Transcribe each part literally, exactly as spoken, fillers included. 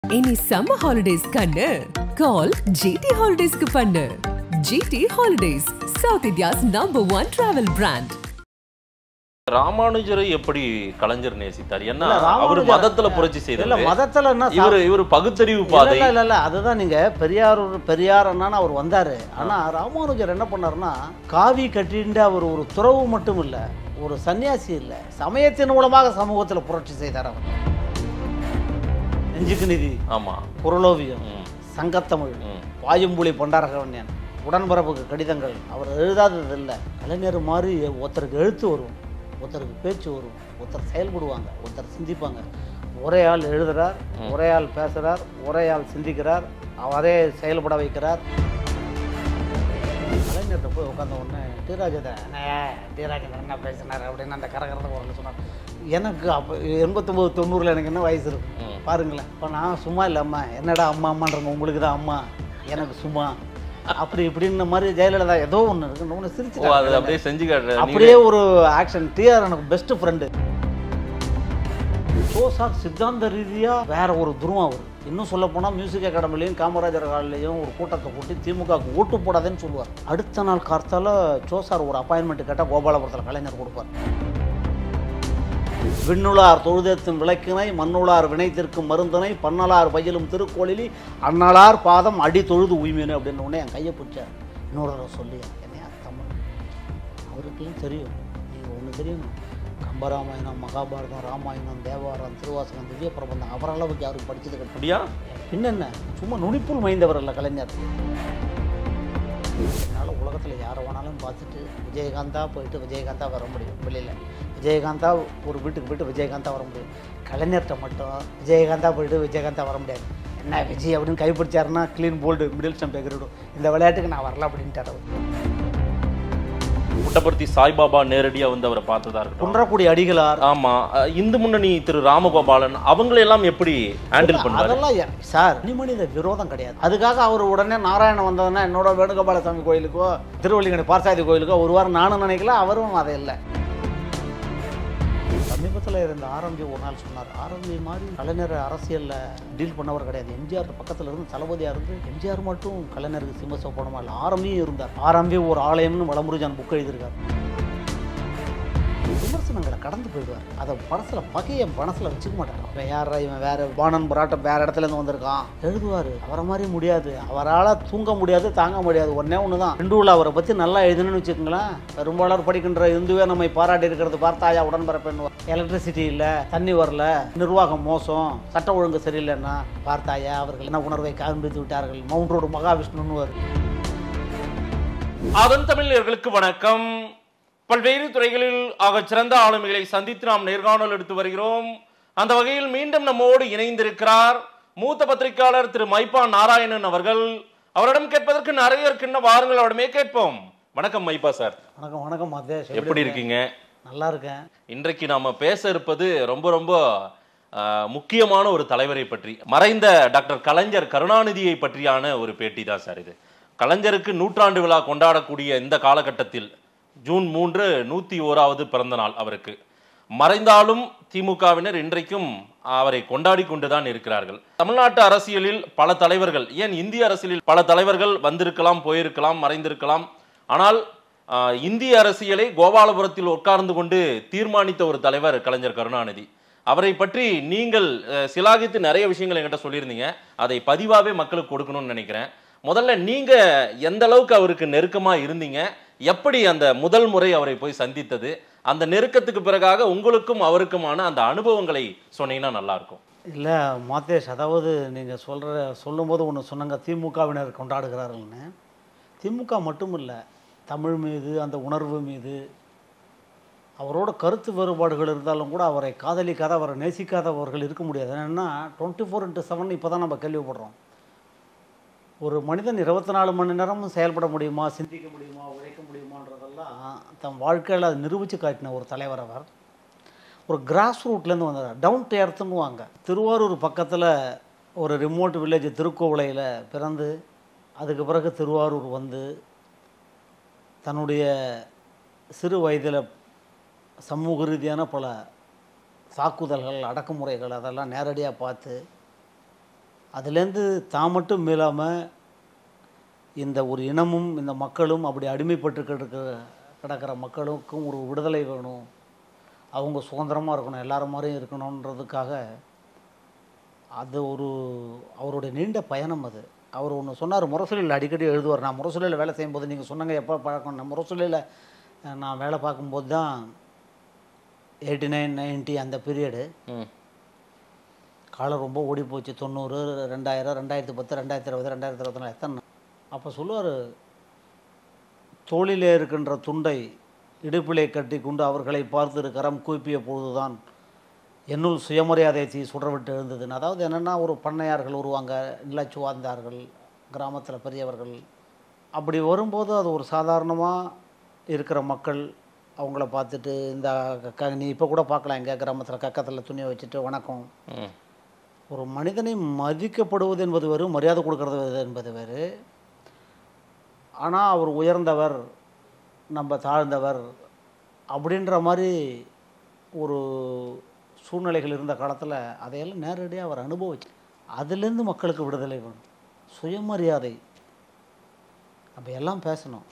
Any summer holidays kannu call G T Holidays ku pannu. G T Holidays, South India's number one travel brand. ராமானுஜரை எப்படி கலைஞர் நேசித்தார்? என்ன அவர் மதத்துல புரட்சி செய்தார்? இல்ல மதத்துல என்ன இவர் இவர் பகுத்தறிவு பாதை இல்ல இல்ல இல்ல அதுதான் நீங்க பெரியார் பெரியார் அண்ணான்னு அவர் வந்தாரு. ஆனா ராமானுஜர் என்ன பண்ணாருன்னா காவி கட்டிண்டு அவர் ஒரு துறவு மட்டும் இல்ல, ஒரு சன்னியாசி இல்ல, சமயத்தின் மூலமாக சமூகத்துல புரட்சி செய்தார். அவர் நெஞ்சுக்கு நிதி, ஆமா, குரலோவியம், சங்கத்தமிழ், வாயும்புலி பண்டாரகவன்யன், உடன்பரப்புக்கு கடிதங்கள் அவர் எழுதாதது இல்லை. கலைஞர் மாதிரி ஒருத்தருக்கு எழுத்து வரும், ஒருத்தருக்கு பேச்சு வரும், ஒருத்தர் செயல்படுவாங்க, ஒருத்தர் சிந்திப்பாங்க. ஒரே ஆள் எழுதுறார், ஒரே ஆள் பேசுகிறார், ஒரே ஆள் சிந்திக்கிறார், அவரே செயல்பட வைக்கிறார். கலைஞர்கிட்ட போய் உட்காந்த உடனே டி ராஜேந்திரன் டி ராஜேந்திரன் என்ன பேசினார் அப்படின்னு அந்த கரகரத்தை ஒரு சொன்னார். எனக்கு அப்போ எண்பத்தொம்போது தொண்ணூறில் எனக்கு என்ன வயசு இருக்கும் பாருங்களேன். இப்போ நான் சும்மா இல்லை, அம்மா என்னடா அம்மா அம்மான்றங்க, உங்களுக்கு தான் அம்மா, எனக்கு சும்மா அப்படி இப்படின்ற மாதிரி ஜெயலலிதா ஏதோ ஒன்று இருக்கு, ஒன்று சிரிச்சு அப்படியே செஞ்சு காட்டுறேன். அப்படியே ஒரு ஆக்ஷன். டிஆர் எனக்கு பெஸ்ட் ஃப்ரெண்டு. ஸோ சார் சித்தாந்த ரீதியாக வேற ஒரு துருவம் அவர். இன்னும் சொல்ல போனால் மியூசிக் அகாடமிலையும் காமராஜர் ஹால்லையும் ஒரு கூட்டத்தை கூட்டி திமுகவுக்கு ஓட்டு போடாதேன்னு சொல்லுவார். அடுத்த நாள் கார்த்தால சோசார் ஒரு அப்பாயின்மெண்ட் கேட்டால் கோபாலபுரத்தில் கலைஞர் கொடுப்பார். விண்ணுளார் தொழுதேத்தும் விளக்கினை மண்ணுளார் வினைத்திருக்கும் மருந்தனை பன்னலார் பயிலும் திருக்கோளிலி அண்ணலார் பாதம் அடி தொழுது உய்மீனு அப்படின்னு உடனே என் கையை பிடிச்சார். இன்னொரு தடவை சொல்லி என்னையா தமிழ் அவருக்கெல்லாம் தெரியும். நீங்கள் ஒன்று தெரியும், கம்பராமாயணம், மகாபாரதம், ராமாயணம், தேவாரம், திருவாசகம், திவ்ய பிரபந்தம் அவர் அளவுக்கு யாரும் படிச்சது கிடையாது. பின்னென்ன சும்மா நுனிப்புள் மைந்தவர் இல்லை கலைஞர். அதனால் உலகத்தில் யாரை வேணாலும் பார்த்துட்டு விஜயகாந்தா போயிட்டு விஜயகாந்தா வர முடியும். வெளியில் விஜயகாந்தா ஒரு வீட்டுக்கு போய்ட்டு விஜயகாந்தா வர முடியும். கலைஞர்கிட்ட மட்டும் விஜயகாந்தா போயிட்டு விஜயகாந்தா வர முடியாது. என்ன விஜய் அப்படின்னு கைப்பிடிச்சாருன்னா க்ளீன் போல்டு மிடில் ஸ்டம்ப் எகிரிடும். இந்த விளையாட்டுக்கு நான் வரல அப்படின்ட்டார் அவர். புட்டபர்த்தி சாய்பாபா நேரடியா வந்து அவரை பார்த்ததா இருக்கு. குன்றக்குடி அடிகளார், ஆமா, இந்து முன்னணி திரு ராமகோபாலன் அவங்களெல்லாம் எப்படி ஹேண்டில் பண்ணாரு? அதெல்லாம் சார் மனித விரோதம் கிடையாது. அதுக்காக அவர் உடனே நாராயணன் வந்ததுன்னா என்னோட வேணுகோபாலசாமி கோயிலுக்கோ திருவள்ளிங்கனி பார்சாதி கோயிலுக்கோ ஒரு வாரம் நானும் நினைக்கல, அவரும் அதை இல்லை. சமீபத்தில் இருந்த ஆரம்பி ஒரு நாள் சொன்னார், ஆரம்பி மாதிரி கலைஞர் அரசியலில் டீல் பண்ணவர் கிடையாது. எம்ஜிஆர் பக்கத்தில் இருந்து தளபதியாக இருந்து எம்ஜிஆர் மட்டும் கலைஞருக்கு சிம்ம போனமா இல்லை, ஆரம்பியும் இருந்தார். ஆரம்பி ஒரு ஆலயம்னு வளமுருஜான் புக் எழுதியிருக்கார். விமர்சனங்களை கடந்து போயிடுவார். அதை மனசில் பகையை மனசில் வச்சுக்க மாட்டார். இப்போ யார் இவன் வேற பானன் பராட்டம் வேற இடத்துல இருந்து வந்திருக்கான் எழுதுவார். அவரை மாதிரி முடியாது, அவரால் தூங்க முடியாது, தாங்க முடியாது. ஒன்னே ஒன்று தான், ரெண்டுல அவரை பற்றி நல்லா எழுதுன்னு வச்சுக்கோங்களேன். பெரும்பாலார் படிக்கின்ற இந்துவே நம்மை பாராட்டி இருக்கிறது பார்த்தாயா உடன்பரப்பெண்ணுவார். எலக்ட்ரிசிட்டி இல்லை, தண்ணி வரல, நிர்வாகம் மோசம், சட்ட ஒழுங்கு சரியில்லைன்னா பார்த்தாயா அவர்கள் என்ன உணர்வை காண்பித்து விட்டார்கள், மவுண்ட் ரோடு மகாவிஷ்ணுன்னு. அதன் தமிழர்களுக்கு வணக்கம். பல்வேறு துறைகளில் ஆக சிறந்த ஆளுமைகளை சந்தித்து நாம் நேர்காணல் எடுத்து வருகிறோம். அந்த வகையில் மீண்டும் நம்மோடு இணைந்திருக்கிறார் மூத்த பத்திரிகையாளர் திரு மைப்பா நாராயணன் அவர்கள். அவரிடம் கேட்பதற்கு நிறைய இருக்கின்ற வாருங்கள் அவரிடமே கேட்போம். வணக்கம் மைப்பா சார். வணக்கம். வணக்கம் மாதேஷ், எப்படி இருக்கீங்க? நல்லா இருக்கேன். இன்றைக்கு நாம பேச இருப்பது ரொம்ப ரொம்ப முக்கியமான ஒரு தலைவரை பற்றி, மறைந்த டாக்டர் கலைஞர் கருணாநிதியை பற்றியான ஒரு பேட்டி தான் சார் இது. கலைஞருக்கு நூற்றாண்டு விழா கொண்டாடக்கூடிய இந்த காலகட்டத்தில் ஜூன் மூன்று நூத்தி ஓராவது பிறந்த நாள் அவருக்கு. மறைந்தாலும் திமுகவினர் இன்றைக்கும் அவரை கொண்டாடி கொண்டுதான் இருக்கிறார்கள். தமிழ்நாட்டு அரசியலில் பல தலைவர்கள், ஏன் இந்திய அரசியலில் பல தலைவர்கள் வந்திருக்கலாம், போயிருக்கலாம், மறைந்திருக்கலாம். ஆனால் இந்திய அரசியலை கோபாலபுரத்தில் உட்கார்ந்து கொண்டு தீர்மானித்த ஒரு தலைவர் கலைஞர் கருணாநிதி. அவரை பற்றி நீங்கள் சிலாகித்து நிறைய விஷயங்கள் என்கிட்ட சொல்லியிருந்தீங்க. அதை பதிவாகவே மக்களுக்கு கொடுக்கணும்னு நினைக்கிறேன். முதல்ல நீங்க எந்த அளவுக்கு அவருக்கு நெருக்கமா இருந்தீங்க, எப்படி அந்த முதல் முறை அவரை போய் சந்தித்தது, அந்த நெருக்கத்துக்கு பிறகாக உங்களுக்கும் அவருக்குமான அந்த அனுபவங்களை சொன்னீங்கன்னா நல்லா இருக்கும். இல்லை மாதேஷ், அதாவது நீங்கள் சொல்கிற சொல்லும்போது ஒன்று சொன்னாங்க, திமுகவினர் கொண்டாடுகிறார்கள்னு. திமுக மட்டும் இல்லை, தமிழ் மீது அந்த உணர்வு மீது அவரோட கருத்து வேறுபாடுகள் இருந்தாலும் கூட அவரை காதலிக்காத, அவரை நேசிக்காதவர்கள் இருக்க முடியாது. என்னென்னா டுவெண்ட்டி ஃபோர் இன்ட்டு செவன் இப்போ தான் நம்ம கேள்விப்படுறோம். ஒரு மனிதன் இருபத்தி நாலு மணி நேரமும் செயல்பட முடியுமா, சிந்திக்க முடியுமா, உழைக்க முடியுமான்றதெல்லாம் தன் வாழ்க்கையில் அதை நிரூபித்து காட்டின ஒரு தலைவர் அவர். ஒரு கிராஸ் ரூட்லேருந்து வந்தார், டவுன் டு எர்த்துன்னு வாங்க. திருவாரூர் பக்கத்தில் ஒரு ரிமோட் வில்லேஜ் திருக்கோவிலையில் பிறந்து அதுக்கு பிறகு திருவாரூர் வந்து தன்னுடைய சிறு வயதில் சமூக ரீதியான பல தாக்குதல்கள், அடக்குமுறைகள் அதெல்லாம் நேரடியாக பார்த்து அதுலேருந்து தான் மட்டும் மீளாமல் இந்த ஒரு இனமும் இந்த மக்களும் அப்படி அடிமைப்பட்டு கிடக்க கிடக்கிற மக்களுக்கும் ஒரு விடுதலை வேணும், அவங்க சுதந்திரமாக இருக்கணும், எல்லாரும் மாதிரியும் இருக்கணுன்றதுக்காக அது ஒரு அவருடைய நீண்ட பயணம். அது அவர் ஒன்று சொன்னார், முரசொலியில் அடிக்கடி எழுதுவார். நான் முரசொலியில் வேலை செய்யும்போது நீங்கள் சொன்னாங்க எப்போ பழக்கம், நான் முரசொலியில் நான் வேலை பார்க்கும்போது தான் எயிட்டி நைன் நைன்ட்டி அந்த பீரியடு காலம் ரொம்ப ஓடி போச்சு. தொண்ணூறு ரெண்டாயிரம் ரெண்டாயிரத்தி பத்து ரெண்டாயிரத்தி இருபது ரெண்டாயிரத்தி இருபத்தி நாலு எத்தனை. அப்போ சொல்லுவார், தோளிலே இருக்கின்ற துண்டை இடுப்பிலே கட்டி கொண்டு அவர்களை பார்த்து கரம் கூப்பிய பொழுதுதான் என்னுள் சுயமரியாதை தீ சுடவிட்டு எழுந்ததுன்னு. அதாவது என்னென்னா, ஒரு பண்ணையார்கள் வருவாங்க, நிலச்சுவார்ந்தார்கள், கிராமத்தில் பெரியவர்கள், அப்படி வரும்போது அது ஒரு சாதாரணமாக இருக்கிற மக்கள் அவங்கள பார்த்துட்டு இந்த க நீ இப்போ கூட பார்க்கலாம், எங்கள் கிராமத்தில் கக்கத்தில் துணியை வச்சுட்டு வணக்கம். ஒரு மனிதனை மதிக்கப்படுவது என்பது வேறு, மரியாதை கொடுக்கறது என்பது வேறு. ஆனால் அவர் உயர்ந்தவர், நம்ம தாழ்ந்தவர் அப்படின்ற மாதிரி ஒரு சூழ்நிலைகள் இருந்த காலத்தில் அதையெல்லாம் நேரடியாக அவர் அனுபவிச்சு, அதுலேருந்து மக்களுக்கு விடுதலை வேணும், சுயமரியாதை, அப்போ எல்லாம் பேசணும்.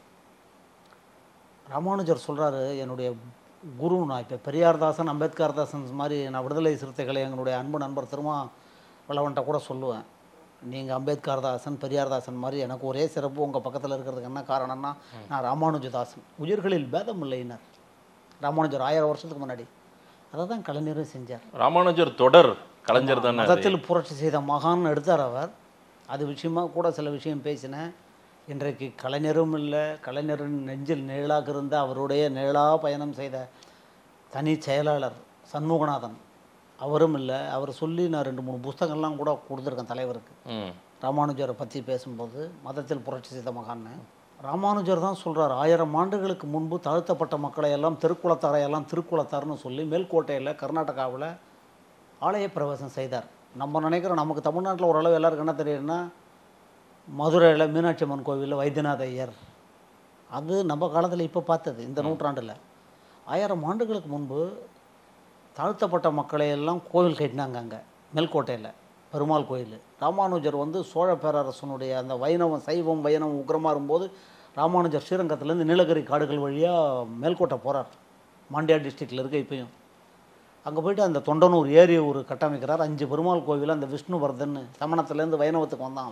ராமானுஜர் சொல்கிறாரு, என்னுடைய குரு, நான் இப்போ பெரியார்தாசன் அம்பேத்கர்தாசன் மாதிரி நான் விடுதலை சிறுத்தைகளை எங்களுடைய அன்பு நண்பர் திருமா வளவன்ட்ட கூட சொல்லுவேன், நீங்கள் அம்பேத்கர்தாசன் பெரியார்தாசன் மாதிரி எனக்கு ஒரே சிறப்பு உங்கள் பக்கத்தில் இருக்கிறதுக்கு என்ன காரணம்னா நான் ராமானுஜதாசன், உயிர்களில் பேதம் இல்லைன்னார் ராமானுஜர் ஆயிரம் வருஷத்துக்கு முன்னாடி. அதை தான் கலைஞரும் செஞ்சார். ராமானுஜர் தொடர் கலைஞர் தான், மதத்தில் புரட்சி செய்த மகான் எடுத்தார் அவர். அது விஷயமாக கூட சில விஷயம் பேசினேன். இன்றைக்கு கலைஞரும் இல்லை, கலைஞரின் நெஞ்சில் நிழலாக இருந்த அவருடைய நிழலா பயணம் செய்த தனி செயலாளர் சண்முகநாதன் அவரும் இல்லை. அவர் சொல்லி நான் ரெண்டு மூணு புஸ்தகங்கள்லாம் கூட கொடுத்துருக்கேன் தலைவருக்கு, ராமானுஜரை பற்றி பேசும்போது, மதத்தில் புரட்சி செய்த மகான்னு. ராமானுஜர் தான் சொல்கிறார், ஆயிரம் ஆண்டுகளுக்கு முன்பு தாழ்த்தப்பட்ட மக்களை எல்லாம் திருக்குளத்தாரையெல்லாம் திருக்குளத்தார்னு சொல்லி மேல்கோட்டையில் கர்நாடகாவில் ஆலய பிரவேசம் செய்தார். நம்ம நினைக்கிறோம் நமக்கு தமிழ்நாட்டில் ஓரளவு எல்லாருக்கும் என்ன தெரியும்னா, மதுரையில் மீனாட்சி அம்மன் கோவிலில் வைத்தியநாத ஐயர், அது நம்ம காலத்தில் இப்போ பார்த்தது இந்த நூற்றாண்டில். ஆயிரம் ஆண்டுகளுக்கு முன்பு தாழ்த்தப்பட்ட மக்களை எல்லாம் கோவில் கட்டினாங்க அங்கே மேல்கோட்டையில் பெருமாள் கோயில். ராமானுஜர் வந்து சோழ பேரரசனுடைய அந்த வைணவம் சைவம் வைணவம் உக்கிரமாக இருக்கும்போது ராமானுஜர் ஸ்ரீரங்கத்துலேருந்து நீலகிரி காடுகள் வழியாக மேல்கோட்டை போகிறார், மாண்டியா டிஸ்ட்ரிக்டில் இருக்க இப்பயும். அங்கே போய்ட்டு அந்த தொண்டனூர் ஏரி ஒரு கட்டமைக்கிறார், அஞ்சு பெருமாள் கோவில். அந்த விஷ்ணுவர்தன் சமணத்துலேருந்து வைணவத்துக்கு வந்தான்,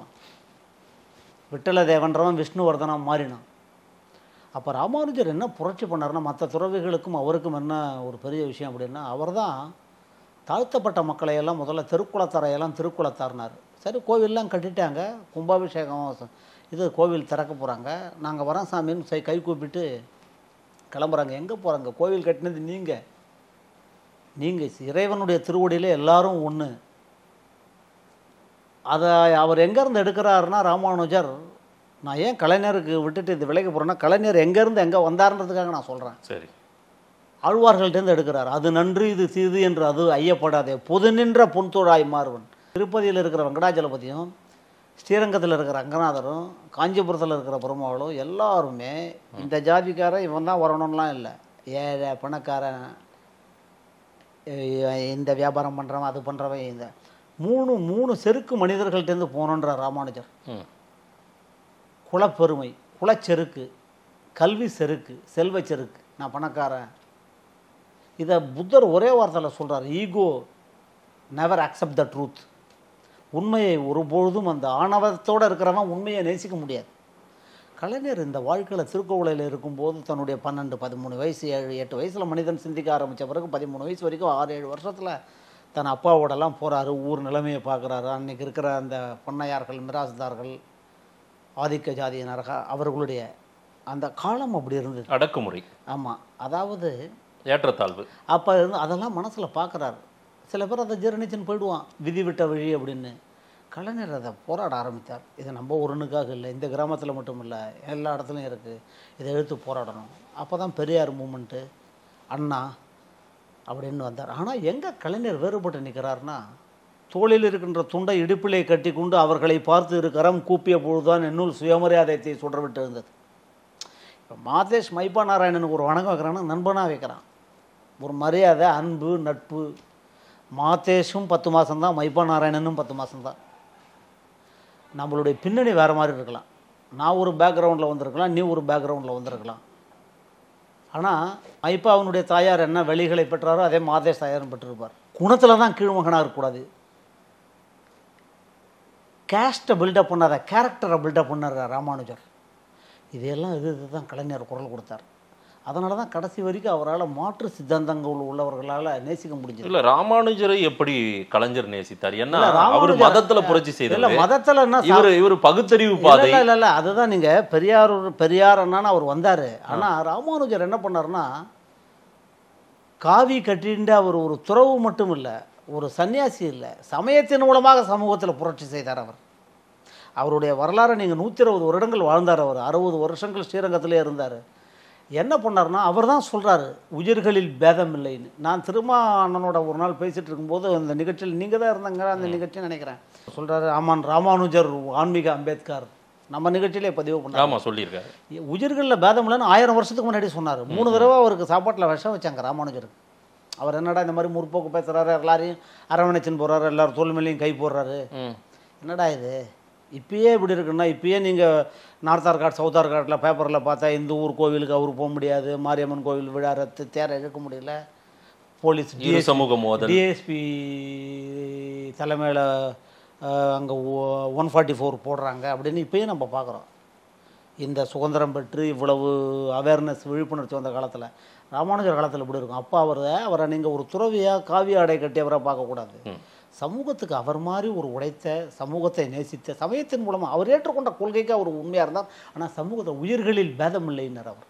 விட்டல தேவன்றவன் விஷ்ணுவர்தனாக மாறினான். அப்போ ராமானுஜர் என்ன புரட்சி பண்ணார்னா, மற்ற துறவிகளுக்கும் அவருக்கும் என்ன ஒரு பெரிய விஷயம் அப்படின்னா, அவர் தான் தாழ்த்தப்பட்ட மக்களையெல்லாம் முதல்ல திருக்குளத்தாரையெல்லாம் திருக்குளத்தார்னார். சரி, கோவிலெலாம் கட்டிட்டாங்க, கும்பாபிஷேகம் இது கோவில் திறக்க போகிறாங்க, நாங்கள் வரோம் சாமின்னு சரி கை கூப்பிட்டு கிளம்புறாங்க. எங்கே போகிறாங்க? கோவில் கட்டினது நீங்கள், நீங்கள் இறைவனுடைய திருவடியில் எல்லாரும் ஒன்று. அதை அவர் எங்கேருந்து எடுக்கிறாருன்னா, ராமானுஜர், நான் ஏன் கலைஞருக்கு விட்டுட்டு இது விலைக்கு போகிறேன்னா, கலைஞர் எங்கேருந்து எங்கே வந்தாருன்றதுக்காக நான் சொல்கிறேன். சரி, ஆழ்வார்கள்ட்டேருந்து எடுக்கிறார். அது நன்று இது தீது என்று அது ஐயப்படாதே, பொது நின்ற பொன்தோழாய் மாறுவன். திருப்பதியில் இருக்கிற வெங்கடாஜலபதியும், ஸ்ரீரங்கத்தில் இருக்கிற ரங்கநாதரும், காஞ்சிபுரத்தில் இருக்கிற பெருமாளும் எல்லாருமே இந்த ஜாதிக்காரன் இவன் தான் வரணும்லாம் இல்லை. ஏழை பணக்காரன், இந்த வியாபாரம் பண்ணுறவன் அது பண்ணுறவன், இந்த மூணு மூணு செருக்கு மனிதர்கள்ட்டேருந்து போகணுன்றார் ராமானுஜர். குலப்பெருமை, குலச்செருக்கு, கல்வி செருக்கு, செல்வ செருக்கு, நான் பணக்காரன். இதை புத்தர் ஒரே வார்த்தையில் சொல்கிறார், ego never accept the truth. உண்மையை ஒருபொழுதும், அந்த ஆணவத்தோடு இருக்கிறவன் உண்மையை நேசிக்க முடியாது. கலைஞர் இந்த வாழ்க்கையில் திருக்கோவிலையில் இருக்கும்போது தன்னுடைய பன்னெண்டு பதிமூணு வயசு ஏழு எட்டு வயசில் மனிதன் சிந்திக்க ஆரம்பித்த பிறகு பதிமூணு வயசு வரைக்கும் ஆறு ஏழு வருஷத்தில் தன் அப்பாவோடலாம் போகிறாரு, ஊர் நிலைமையை பார்க்குறாரு. அன்றைக்கி இருக்கிற அந்த பண்ணையார்கள், மிராசுதார்கள், ஆதிக்க ஜாதியினர்கள், அவர்களுடைய அந்த காலம் அப்படி இருந்தது, அடக்குமுறை. ஆமாம், அதாவது ஏற்றத்தாழ்வு. அப்போ இருந்து அதெல்லாம் மனசில் பார்க்குறாரு. சில பேர் அதை ஜீரணிச்சுன்னு போயிடுவான், விதி விட்ட வழி அப்படின்னு. கலைஞர் அதை போராட ஆரம்பித்தார். இது நம்ம ஒருனுக்காக இல்லை, இந்த கிராமத்தில் மட்டும் இல்லை, எல்லா இடத்துலையும் இருக்குது, இதை எடுத்து போராடணும். அப்போ தான் பெரியார் மூமெண்ட்டு, அண்ணா அப்படின்னு வந்தார். ஆனால் எங்கே கலைஞர் வேறுபட்டு நிற்கிறாருன்னா, தோளில் இருக்கின்ற துண்டை இடுப்பிலே கட்டி கொண்டு அவர்களை பார்த்து இருக்கிறம் கூப்பிய பொழுதுதான் என்னுள் சுயமரியாதையை சுடவிட்டு இருந்தது. இப்போ மாதேஷ் மைப்பா நாராயணனுக்கு ஒரு வணக்கம் வைக்கிறான்னா நண்பனாக வைக்கிறான், ஒரு மரியாதை, அன்பு, நட்பு. மாதேஷும் பத்து மாதம்தான், மைப்பா நாராயணனும் பத்து மாதம்தான். நம்மளுடைய பின்னணி வேறு மாதிரி இருக்கலாம். நான் ஒரு பேக்ரவுண்டில் வந்திருக்கலாம், நீ ஒரு பேக்ரவுண்டில் வந்திருக்கலாம். ஆனால் இப்போ அவனுடைய தாயார் என்ன வெளிகளை பெற்றாரோ அதே மாதேஷ் தாயாரும் பெற்றிருப்பார். குணத்தில் தான் கீழ்மகனாக இருக்கக்கூடாது. கேஸ்ட்டை பில்டப் பண்ணாத, கேரக்டரை பில்டப் பண்ணார் ராமானுஜர். இதையெல்லாம் இது இதுதான் கலைஞர் குரல் கொடுத்தார். அதனால தான் கடைசி வரைக்கும் அவரால் மாற்று சித்தாந்தங்கள் உள்ளவர்களால் நேசிக்க முடிஞ்சது. இல்லை, ராமானுஜரை எப்படி கலைஞர் நேசித்தார்? என்ன அவர் மதத்துல புரட்சி செய்தார்? இல்லை, மதத்தில் என்ன இவர் இவர் பகுத்தறிவு பாதை. இல்லை இல்லை அதுதான் நீங்கள் பெரியார் பெரியார் என்னன்னு அவர் வந்தார். ஆனால் ராமானுஜர் என்ன பண்ணார்னா, காவி கட்டின்ற அவர் ஒரு துறவு மட்டும் இல்லை, ஒரு சன்னியாசி இல்லை, சமயத்தின் மூலமாக சமூகத்தில் புரட்சி செய்தார். அவர் அவருடைய வரலாறை நீங்கள் நூற்றி இருபது வருடங்கள் வாழ்ந்தார். அவர் அறுபது வருஷங்கள் ஸ்ரீரங்கத்திலே இருந்தார். என்ன பண்ணார்னா, அவர் தான் சொல்கிறாரு உயிர்களில் பேதம் இல்லைன்னு. நான் திருமா அண்ணனோட ஒரு நாள் பேசிகிட்டு இருக்கும்போது அந்த நிகழ்ச்சியில் நீங்கள் தான் இருந்தாங்க அந்த நிகழ்ச்சின்னு நினைக்கிறேன். சொல்கிறாரு, ஆமான் ராமானுஜர் ஆன்மீக அம்பேத்கர் நம்ம நிகழ்ச்சியிலே பதிவு பண்ணார். ஆமாம், சொல்லியிருக்காரு. உயிர்களில் பேதம் இல்லைன்னு ஆயிரம் வருஷத்துக்கு முன்னாடி சொன்னார். மூணு தடவை அவருக்கு சாப்பாட்டில் விஷம் வச்சாங்க ராமானுஜருக்கு. அவர் என்னடா இந்த மாதிரி முற்போக்கு பேசுகிறாரு, எல்லாரையும் அரவணைச்சின்னு போகிறாரு, எல்லோரும் தோல் மேலேயும் கை போடுறாரு, என்னடா இது இப்பயே இப்படி இருக்குன்னா, இப்பயே நீங்கள் நார்த் ஆர்காட் சவுத் ஆர்காட்டில் பேப்பரில் பார்த்தா இந்த ஊர் கோவிலுக்கு அவர் போக முடியாது, மாரியம்மன் கோவில் விழா ரத்து, தேரை இழுக்க முடியல, போலீஸ் சமூக மோதல், டிஎஸ்பி தலைமையில் அங்கே ஒன் ஃபார்ட்டி ஃபோர் போடுறாங்க அப்படின்னு இப்போயும் நம்ம பார்க்குறோம். இந்த சுதந்திரம் பெற்று இவ்வளவு அவேர்னஸ் விழிப்புணர்ச்சி வந்த காலத்தில், ராமானுஜர் காலத்தில் இப்படி இருக்கும். அப்போ அவர் அவரை நீங்கள் ஒரு துறவியாக காவி ஆடை கட்டியவரை பார்க்கக்கூடாது. சமூகத்துக்கு அவர் மாதிரி ஒரு உடைத்த, சமூகத்தை நேசித்த, சமயத்தின் மூலமாக அவர் ஏற்றுக்கொண்ட கொள்கைக்கு அவர் உண்மையாக இருந்தார். ஆனால் சமூகத்தை உயிர்களில் பேதம் இல்லைன்னார். அவர்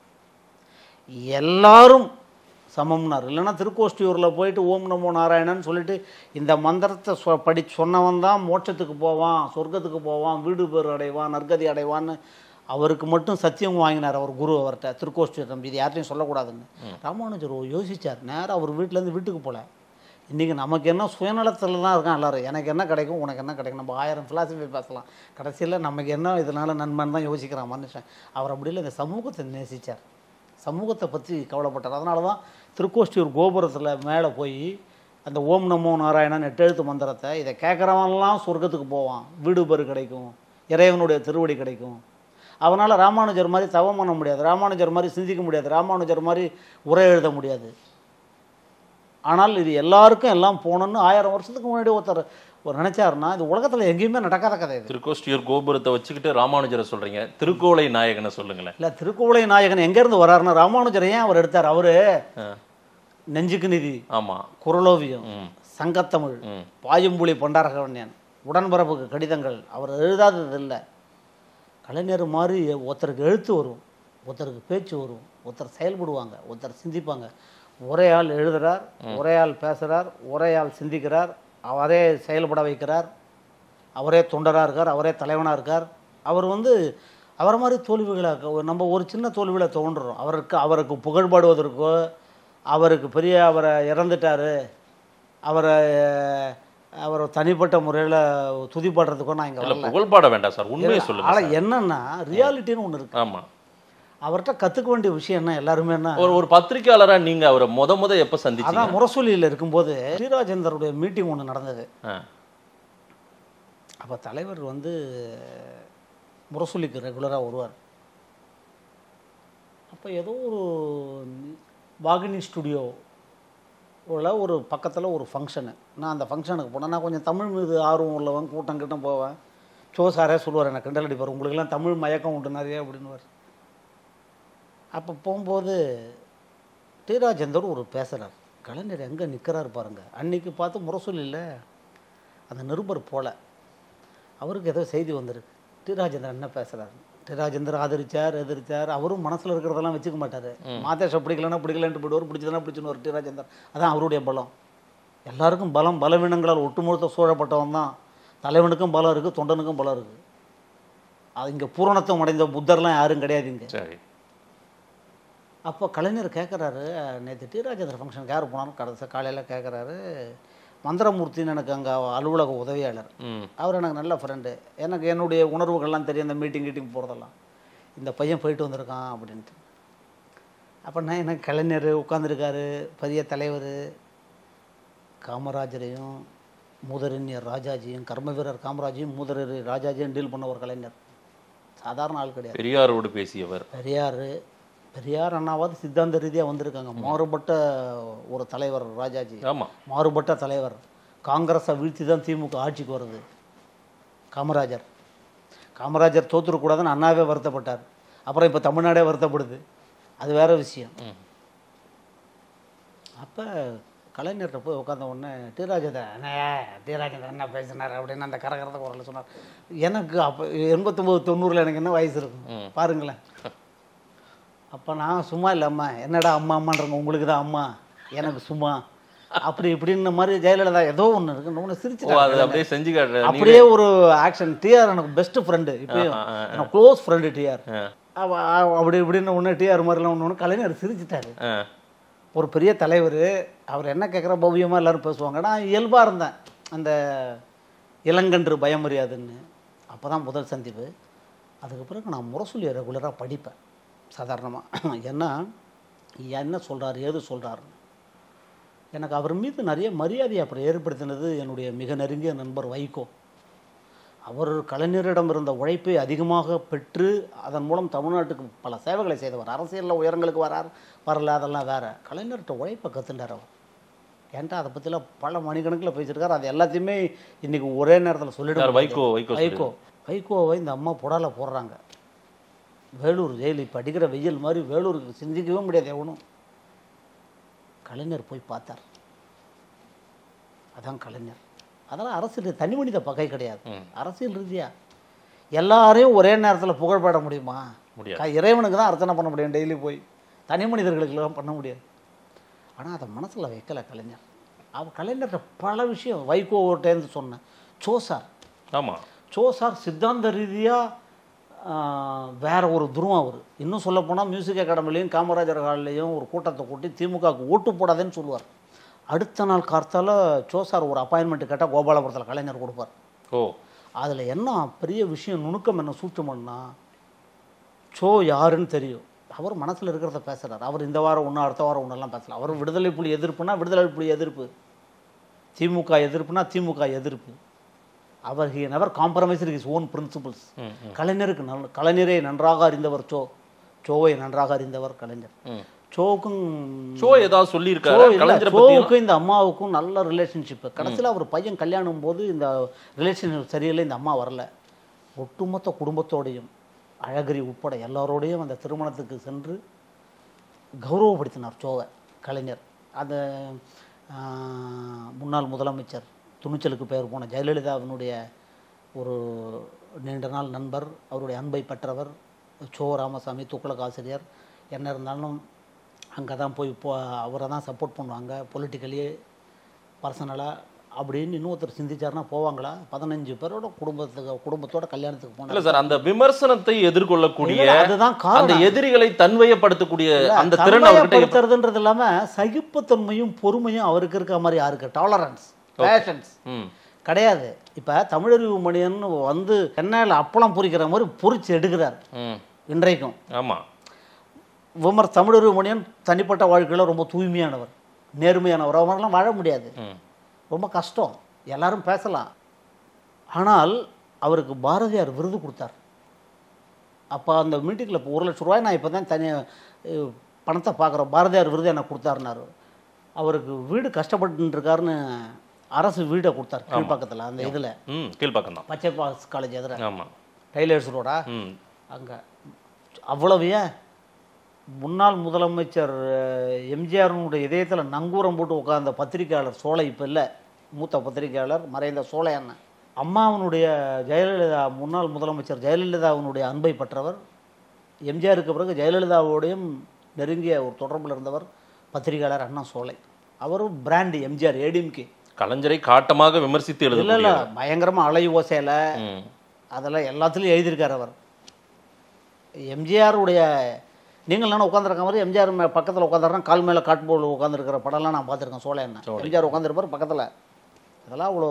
எல்லாரும் சமம்னார். இல்லைன்னா திருக்கோஷ்டியூரில் போயிட்டு ஓம் நமோ நாராயணன்னு சொல்லிட்டு இந்த மந்திரத்தை சொ படி சொன்னவன் தான் மோட்சத்துக்கு போவான், சொர்க்கத்துக்கு போவான், வீடு பேர் அடைவான், நற்கதி அடைவான்னு அவருக்கு மட்டும் சத்தியம் வாங்கினார் அவர் குரு. அவர்கிட்ட திருக்கோஷ்டியூர் தம்பி இது யார்ட்டையும் சொல்லக்கூடாதுன்னு. ராமானுஜர் யோசித்தார். நேரம் அவர் வீட்டிலேருந்து வீட்டுக்கு போகல. இன்றைக்கி நமக்கு என்ன சுயநலத்தில் தான் இருக்கான் எல்லோரும். எனக்கு என்ன கிடைக்கும், உனக்கு என்ன கிடைக்கும், நம்ம ஆயிரம் ஃபிலாசபி பேசலாம், கடைசியில் நமக்கு என்ன இதனால் நன்மைன்னு தான் யோசிக்கிறான் மனுஷன். அவர் அப்படி இல்லை, இந்த சமூகத்தை நேசித்தார், சமூகத்தை பற்றி கவலைப்பட்டார். அதனால தான் திருக்கோஷ்டியூர் கோபுரத்தில் மேலே போய் அந்த ஓம் நமோ நாராயணன் எட்டெழுத்து மந்திரத்தை இதை கேட்குறவன்லாம் சொர்க்கத்துக்கு போவான், வீடு பேர் கிடைக்கும், இறைவனுடைய திருவடி கிடைக்கும். அவனால் ராமானுஜர் மாதிரி தவம் பண்ண முடியாது, ராமானுஜர் மாதிரி சிந்திக்க முடியாது, ராமானுஜர் மாதிரி உரை எழுத முடியாது. ஆனால் இது எல்லாருக்கும் எல்லாம் போகணுன்னு ஆயிரம் வருஷத்துக்கு முன்னாடி ஒருத்தர் ஒரு நினைச்சாருன்னா இது உலகத்தில் எங்கேயுமே நடக்காத கதை. திருக்கோஷ்டியூர் கோபுரத்தை வச்சுக்கிட்டு ராமானுஜரை சொல்கிறீங்க, திருக்கோளை நாயகனை சொல்லுங்களேன். இல்லை, திருக்கோளை நாயகன் எங்கேருந்து வர்றாருன்னா, ராமானுஜரை ஏன் அவர் எடுத்தார்? அவர் நெஞ்சுக்கு நிதி, ஆமாம், குரலோவியம், சங்கத்தமிழ், பாயும்புலி பண்டாரகவன்யன், உடன்பரப்புக்கு கடிதங்கள் அவர் எழுதாதது இல்லை. கலைஞர் மாதிரி ஒருத்தருக்கு எழுத்து வரும், ஒருத்தருக்கு பேச்சு வரும், ஒருத்தர் செயல்படுவாங்க, ஒருத்தர் சிந்திப்பாங்க. ஒரே ஆள் எழுதுகிறார், ஒரே ஆள் பேசுகிறார், ஒரே ஆள் சிந்திக்கிறார், அவரே செயல்பட வைக்கிறார், அவரே தொண்டராக இருக்கார், அவரே தலைவனாக இருக்கார். அவர் வந்து அவரை மாதிரி தோல்விகளை நம்ம ஒரு சின்ன தோல்வியில் தோன்றுறோம். அவருக்கு அவருக்கு புகழ்பாடுவதற்கோ, அவருக்கு பெரிய அவரை இறந்துட்டார், அவரை அவர் தனிப்பட்ட முறையில் துதிப்பாடுறதுக்கோ நான் இங்கே புகழ்பாட வேண்டாம் சார், உண்மையை சொல்லுங்கள். ஆனால் என்னென்னா ரியாலிட்டின்னு ஒன்று இருக்குது. ஆமாம், அவர்கிட்ட கற்றுக்க வேண்டிய விஷயம் என்ன, எல்லாருமே என்ன, ஒரு ஒரு பத்திரிகையாளராக நீங்கள் அவரை முத முத எப்போ சந்திச்சீங்க? அதான் முரசொலியில் இருக்கும்போது ஸ்ரீராஜேந்தருடைய மீட்டிங் ஒன்று நடந்தது. அப்போ தலைவர் வந்து முரசொலிக்கு ரெகுலராக வருவார். அப்போ ஏதோ ஒரு வாகினி ஸ்டுடியோவில் ஒரு பக்கத்தில் ஒரு ஃபங்க்ஷனு. நான் அந்த ஃபங்க்ஷனுக்கு போனேன். நான் கொஞ்சம் தமிழ் மீது ஆர்வம் உள்ளவன், கூட்டம் கிட்ட போவேன். சோ சாரே சொல்லுவார், எனக்கு கிண்டல் அடிப்பார், உங்களுக்கெல்லாம் தமிழ் மயக்கம் உண்டு நிறைய அப்படின்னுவார். அப்போ போகும்போது டி ராஜேந்தர் ஒரு பேசுகிறார். கலைஞர் எங்கே நிற்கிறார் பாருங்கள். அன்றைக்கி பார்த்து முரசொலியில் அந்த நிருபர் போல அவருக்கு ஏதோ செய்தி வந்திருக்கு. டி ராஜேந்தர் என்ன பேசுகிறார், டி ராஜேந்தர் ஆதரிச்சார், எதிர்த்தார். அவரும் மனசில் இருக்கிறதெல்லாம் வச்சுக்க மாட்டார். மாதேஷை பிடிக்கலன்னா பிடிக்கலன்ட்டு போய்டுவார், பிடிச்சதுன்னா பிடிச்சுன்னு ஒரு டி ராஜேந்தர். அதான் அவருடைய பலம். எல்லாருக்கும் பலம், பலவீனங்களால் ஒட்டுமொத்த சூழப்பட்டவன் தான். தலைவனுக்கும் பலம் இருக்குது, தொண்டனுக்கும் பலம் இருக்குது. அது இங்கே பூரணத்துவம் அடைந்த புத்தர்லாம் யாரும் கிடையாது இங்கே. சரி. அப்போ கலைஞர் கேட்குறாரு, நேற்று டி ராஜேந்தர் ஃபங்க்ஷனுக்கு யார் போனாலும் கடைசி காலையில் கேட்குறாரு, மந்திரமூர்த்தின்னு எனக்கு அங்கே அலுவலக உதவியாளர், அவர் எனக்கு நல்ல ஃப்ரெண்டு, எனக்கு என்னுடைய உணர்வுகள்லாம் தெரியும், இந்த மீட்டிங் கீட்டிங் போகிறதெல்லாம். இந்த பையன் போயிட்டு வந்திருக்கான் அப்படின்ட்டு. அப்போ நான் எனக்கு கலைஞர் உட்காந்துருக்காரு, பெரிய தலைவர், காமராஜரையும் மூதறிஞர் ராஜாஜியும் கர்ம வீரர் காமராஜையும் மூதறிஞர் ராஜாஜியும் டீல் பண்ண ஒரு கலைஞர். சாதாரண ஆள் கிடையாது. பெரியாரோடு பேசியவர். பெரியார் பெரியார் அண்ணாவது சித்தாந்த ரீதியாக வந்திருக்காங்க. மாறுபட்ட ஒரு தலைவர் ராஜாஜி. ஆமாம், மாறுபட்ட தலைவர். காங்கிரஸை வீழ்த்தி தான் திமுக ஆட்சிக்கு வருது. காமராஜர் காமராஜர் தோற்றுக்கூடாதுன்னு அண்ணாவே வருத்தப்பட்டார். அப்புறம் இப்போ தமிழ்நாடே வருத்தப்படுது. அது வேற விஷயம். அப்போ கலைஞர்கிட்ட போய் உட்காந்த உடனே டி ராஜேந்திரன் என்ன டி ராஜேந்திரன் என்ன பேசினார் அப்படின்னு அந்த கரகரத்தை குரலில் சொன்னார். எனக்கு அப்போ எண்பத்தொம்போது தொண்ணூறில் எனக்கு என்ன வயசு இருக்கும் பாருங்களேன். அப்போ நான் சும்மா இல்லை அம்மா என்னடா அம்மா அம்மான்றங்க உங்களுக்கு தான் அம்மா எனக்கு சும்மா அப்படி இப்படின்ற மாதிரி ஜெயலலிதா ஏதோ ஒன்று இருக்கு ஒன்று சிரிச்சு அப்படியே செஞ்சு காட்டுற அப்படியே ஒரு ஆக்ஷன். டிஆர் எனக்கு பெஸ்ட் ஃப்ரெண்டு, இப்பயும் எனக்கு க்ளோஸ் ஃப்ரெண்டு டிஆர். அப்படி இப்படின்னு ஒன்று டிஆர் மாதிரிலாம் ஒன்று ஒன்று கலைஞர் சிரிச்சுட்டாரு. ஒரு பெரிய தலைவர் அவர் என்ன கேட்குற பவ்யமாக எல்லோரும் பேசுவாங்க. நான் இயல்பாக இருந்தேன் அந்த இளங்கன்று பயமறியாதுன்னு. அப்போ தான் முதல் சந்திப்பு. அதுக்கு பிறகு நான் முரசொலியை ரெகுலராக படிப்பேன் சாதாரணமாக. ஏன்னா என்ன சொல்கிறார் ஏது சொல்கிறாருன்னு எனக்கு அவர் மீது நிறைய மரியாதையை அப்புறம் ஏற்படுத்தினது என்னுடைய மிக நெருங்கிய நண்பர் வைகோ. அவர் கலைஞரிடம் இருந்த உழைப்பை அதிகமாக பெற்று அதன் மூலம் தமிழ்நாட்டுக்கு பல சேவைகளை செய்தவர். அரசியலில் உயரங்களுக்கு வரார் வரல, அதெல்லாம் வேறு. கலைஞர்கிட்ட உழைப்பை கற்றுண்டார் அவர். ஏன்டா அதை பற்றிலாம் பல மணிக்கணக்கில் பேசியிருக்காரு. அது எல்லாத்தையுமே இன்றைக்கி ஒரே நேரத்தில் சொல்லிடுவார். வைகோ வைகோ வைகோவை இந்த அம்மா புடால போடுறாங்க. வேலூர் ஜெயில் இப்போ அடிக்கிற வெயில் மாதிரி வேலூருக்கு சிந்திக்கவே முடியாது எவனும். கலைஞர் போய் பார்த்தார். அதான் கலைஞர். அதெல்லாம் அரசியல் தனி மனித பகை கிடையாது. அரசியல் ரீதியாக எல்லாரையும் ஒரே நேரத்தில் புகழ்பாட முடியுமா? இறைவனுக்கு தான் அர்ச்சனை பண்ண முடியும் டெய்லி போய், தனி மனிதர்களுக்கெல்லாம் பண்ண முடியாது. ஆனால் அதை மனசில் வைக்கலை கலைஞர். அவர் கலைஞர்கிட்ட பல விஷயம் வைகோட்டேருந்து சொன்னேன். சோ சார் ஆமாம் சோ சார் சித்தாந்த ரீதியாக வேற ஒரு துருவம். அவர் இன்னும் சொல்லப்போனால் மியூசிக் அகாடமிலையும் காமராஜர் ஹால்லையும் ஒரு கூட்டத்தை கூட்டி திமுகவுக்கு ஓட்டு போடாதேன்னு சொல்லுவார். அடுத்த நாள் கார்த்தால சோ சார் ஒரு அப்பாயின்மெண்ட் கேட்டால் கோபாலபுரத்தில் கலைஞர் கொடுப்பார். ஓ அதில் என்ன பெரிய விஷயம் நுணுக்கம் என்ன சூட்சமன்னா சோ யாருன்னு தெரியும். அவர் மனசில் இருக்கிறத பேசுகிறார். அவர் இந்த வாரம் ஒன்று அடுத்த வாரம் ஒன்றெல்லாம் பேசலாம். அவர் விடுதலை புலி எதிர்ப்புனா விடுதலை புலி எதிர்ப்பு, திமுக எதிர்ப்புனா திமுக எதிர்ப்பு. அவர் he never compromised his own principles. கலைஞருக்கு நல் கலைஞரை நன்றாக அறிந்தவர் சோ. சோவை நன்றாக அறிந்தவர் கலைஞர். சோவுக்கும் சோ ஏதாவது சொல்லியிருக்காரு. சோவுக்கும் இந்த அம்மாவுக்கும் நல்ல ரிலேஷன்ஷிப்பு. கடைசியில் அவர் பையன் கல்யாணம் போது இந்த ரிலேஷன்ஷிப் சரியில்லை, இந்த அம்மா வரல. ஒட்டுமொத்த குடும்பத்தோடையும் அழகிரி உட்பட எல்லாரோடையும் அந்த திருமணத்துக்கு சென்று கௌரவப்படுத்தினார் சோவை கலைஞர். அந்த முன்னாள் முதலமைச்சர் துணிச்சலுக்கு பெயர் போன ஜெயலலிதாவினுடைய ஒரு நீண்ட நாள் நண்பர், அவருடைய அன்பை பெற்றவர் சோ ராமசாமி, துக்ளக் ஆசிரியர். என்ன இருந்தாலும் அங்கே தான் போய் இப்போ அவரை தான் சப்போர்ட் பண்ணுவாங்க பொலிட்டிக்கலி பர்சனலாக அப்படின்னு இன்னொருத்தர் சிந்திச்சாருன்னா போவாங்களா? பதினஞ்சு பேரோட குடும்பத்துக்கு குடும்பத்தோட கல்யாணத்துக்கு போனாங்க சார். அந்த விமர்சனத்தை எதிர்கொள்ளக்கூடிய அதுதான் அந்த எதிரிகளை தன்வயப்படுத்தக்கூடிய அந்த திறன் அவர்கிட்ட இல்லாமல் சகிப்புத்தன்மையும் பொறுமையும் அவருக்கு இருக்க மாதிரி யாருக்கு டாலரன்ஸ் பேஷன்ஸ் கிடையாது. இப்போ தமிழறிவு மணியன் வந்து எண்ணெயில் அப்பளம் பொரிக்கிற மாதிரி பொரிச்சு எடுக்கிறார் இன்றைக்கும். ஆமாம், விமர் தமிழறிவு மணியன் தனிப்பட்ட வாழ்க்கையில் ரொம்ப தூய்மையானவர், நேர்மையானவர். அவரெல்லாம் வாழ முடியாது, ரொம்ப கஷ்டம். எல்லாரும் பேசலாம். ஆனால் அவருக்கு பாரதியார் விருது கொடுத்தார். அப்போ அந்த மீட்டிங்கில் இப்போ ஒரு லட்ச ரூபாய் நான் இப்போ தான் தனி பணத்தை பார்க்குறோம், பாரதியார் விருது எனக்கு கொடுத்தாருனாரு. அவருக்கு வீடு கஷ்டப்பட்டு இருக்காருன்னு அரசு வீடை கொடுத்தார் கீழ்பாக்கத்தில். அந்த இதில் கீழ்பாக்கம் தான் பச்சை பாஸ் காலேஜ் எதிர. ஆமாம், டைலர்ஸ் ரோடா அங்கே. அவ்வளவு ஏன் முன்னாள் முதலமைச்சர் எம்ஜிஆருடைய இதயத்தில் நங்கூரம் போட்டு உட்கார்ந்த பத்திரிகையாளர் சோலை இப்போ இல்லை, மூத்த பத்திரிகையாளர் மறைந்த சோலை அண்ணன். அம்மாவனுடைய ஜெயலலிதா முன்னாள் முதலமைச்சர் ஜெயலலிதாவினுடைய அன்பை பெற்றவர். எம்ஜிஆருக்கு பிறகு ஜெயலலிதாவோடையும் நெருங்கிய ஒரு தொடர்பில் இருந்தவர் பத்திரிகையாளர் அண்ணா சோலை. அவரும் பிராண்டு எம்ஜிஆர் ஏடிஎம்கே. கலைஞரை காட்டமாக விமர்சித்து எழுத இல்லை இல்லை பயங்கரமாக அலை ஓசையில் அதெல்லாம் எல்லாத்துலேயும் எழுதியிருக்கார் அவர். எம்ஜிஆருடைய நீங்கள் என்ன உட்காந்துருக்க மாதிரி எம்ஜிஆர் பக்கத்தில் உட்காந்துருக்கேன், கால் மேலே காட்போல் உட்காந்துருக்கிற படம்லாம் நான் பார்த்துருக்கேன். சோழ என்ன எம்ஜிஆர் உட்காந்துருப்பார் பக்கத்தில். அதெல்லாம் அவ்வளோ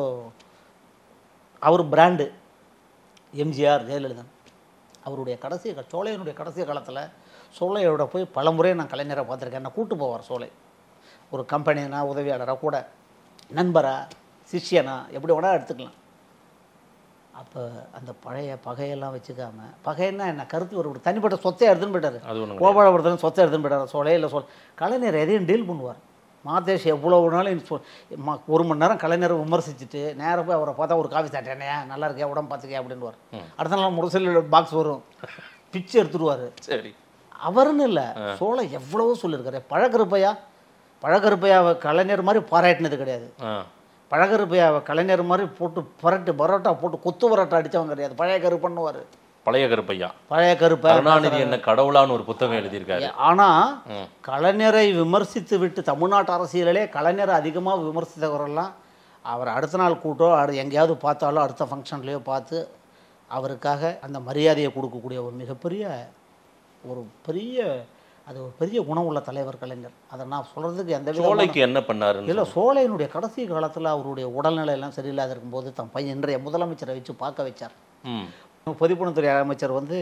அவர் பிராண்டு எம்ஜிஆர் ஜெயலலிதா. அவருடைய கடைசி சோழையனுடைய கடைசி காலத்தில் சோழையோட போய் பல முறை நான் கலைஞரை பார்த்துருக்கேன். என்னை கூப்பிட்டு போவார் சோலை. ஒரு கம்பெனினா உதவியாளராக கூட நண்பராக சிஷ்யனா, எப்படி வேணா எடுத்துக்கலாம். அப்போ அந்த பழைய பகையெல்லாம் வச்சுக்காம, பகைன்னா என்ன கருத்து ஒரு தனிப்பட்ட சொத்தை எடுத்துன்னு போயிட்டாரு. கோபாலபுரத்தில் சொத்தை எடுத்துன்னு போயிட்டார். சோலை இல்லை சொல் கலைஞர் எதையும் டீல் பண்ணுவார். மாதேஷ் எவ்வளோ நாளும் ஒரு மணி நேரம் கலைஞரை விமர்சிச்சுட்டு நேராக போய் அவரை பார்த்தா ஒரு காஃபி சாப்பிட்டேனே நல்லா இருக்கே உடம்பு பார்த்துக்கே அப்படின்வார். அடுத்த நாள் முரசொலியோட பாக்ஸ் வரும், பிச்சு எடுத்துடுவார். சரி, அவருன்னு இல்லை, சோலை எவ்வளவோ சொல்லியிருக்காரு. பழகருப்பையா பழகருப்பையாவை கலைஞர் மாதிரி பாராட்டினது கிடையாது. பழகருப்பையாவை கலைஞர் மாதிரி போட்டு பரட்டு பரோட்டா போட்டு கொத்து பரோட்டா அடித்தவங்க கிடையாது. பழைய கருப்பண்ணுவார். பழைய கருப்பையா, பழைய கருப்பை கருணாநிதி என்ன கடவுளான்னு ஒரு புத்தகம் எழுதியிருக்காரு. ஆனால் கலைஞரை விமர்சித்து விட்டு தமிழ்நாட்டு அரசியலே கலைஞரை அதிகமாக விமர்சித்தவரெல்லாம் அவர் அடுத்த நாள் கூட்டோ எங்கேயாவது பார்த்தாலும் அடுத்த ஃபங்க்ஷன்லேயோ பார்த்து அவருக்காக அந்த மரியாதையை கொடுக்கக்கூடிய ஒரு மிகப்பெரிய ஒரு பெரிய அது ஒரு பெரிய குணம் உள்ள தலைவர் கலைஞர். அதை நான் சொல்கிறதுக்கு எந்த சோலைக்கு என்ன பண்ணாரு இல்லை, சோலையினுடைய கடைசி காலத்தில் அவருடைய உடல்நிலை எல்லாம் சரியில்லாத இருக்கும்போது தன் பையன் இன்றைய முதலமைச்சரை வச்சு பார்க்க வச்சார். பொதுப்பணித்துறை அமைச்சர் வந்து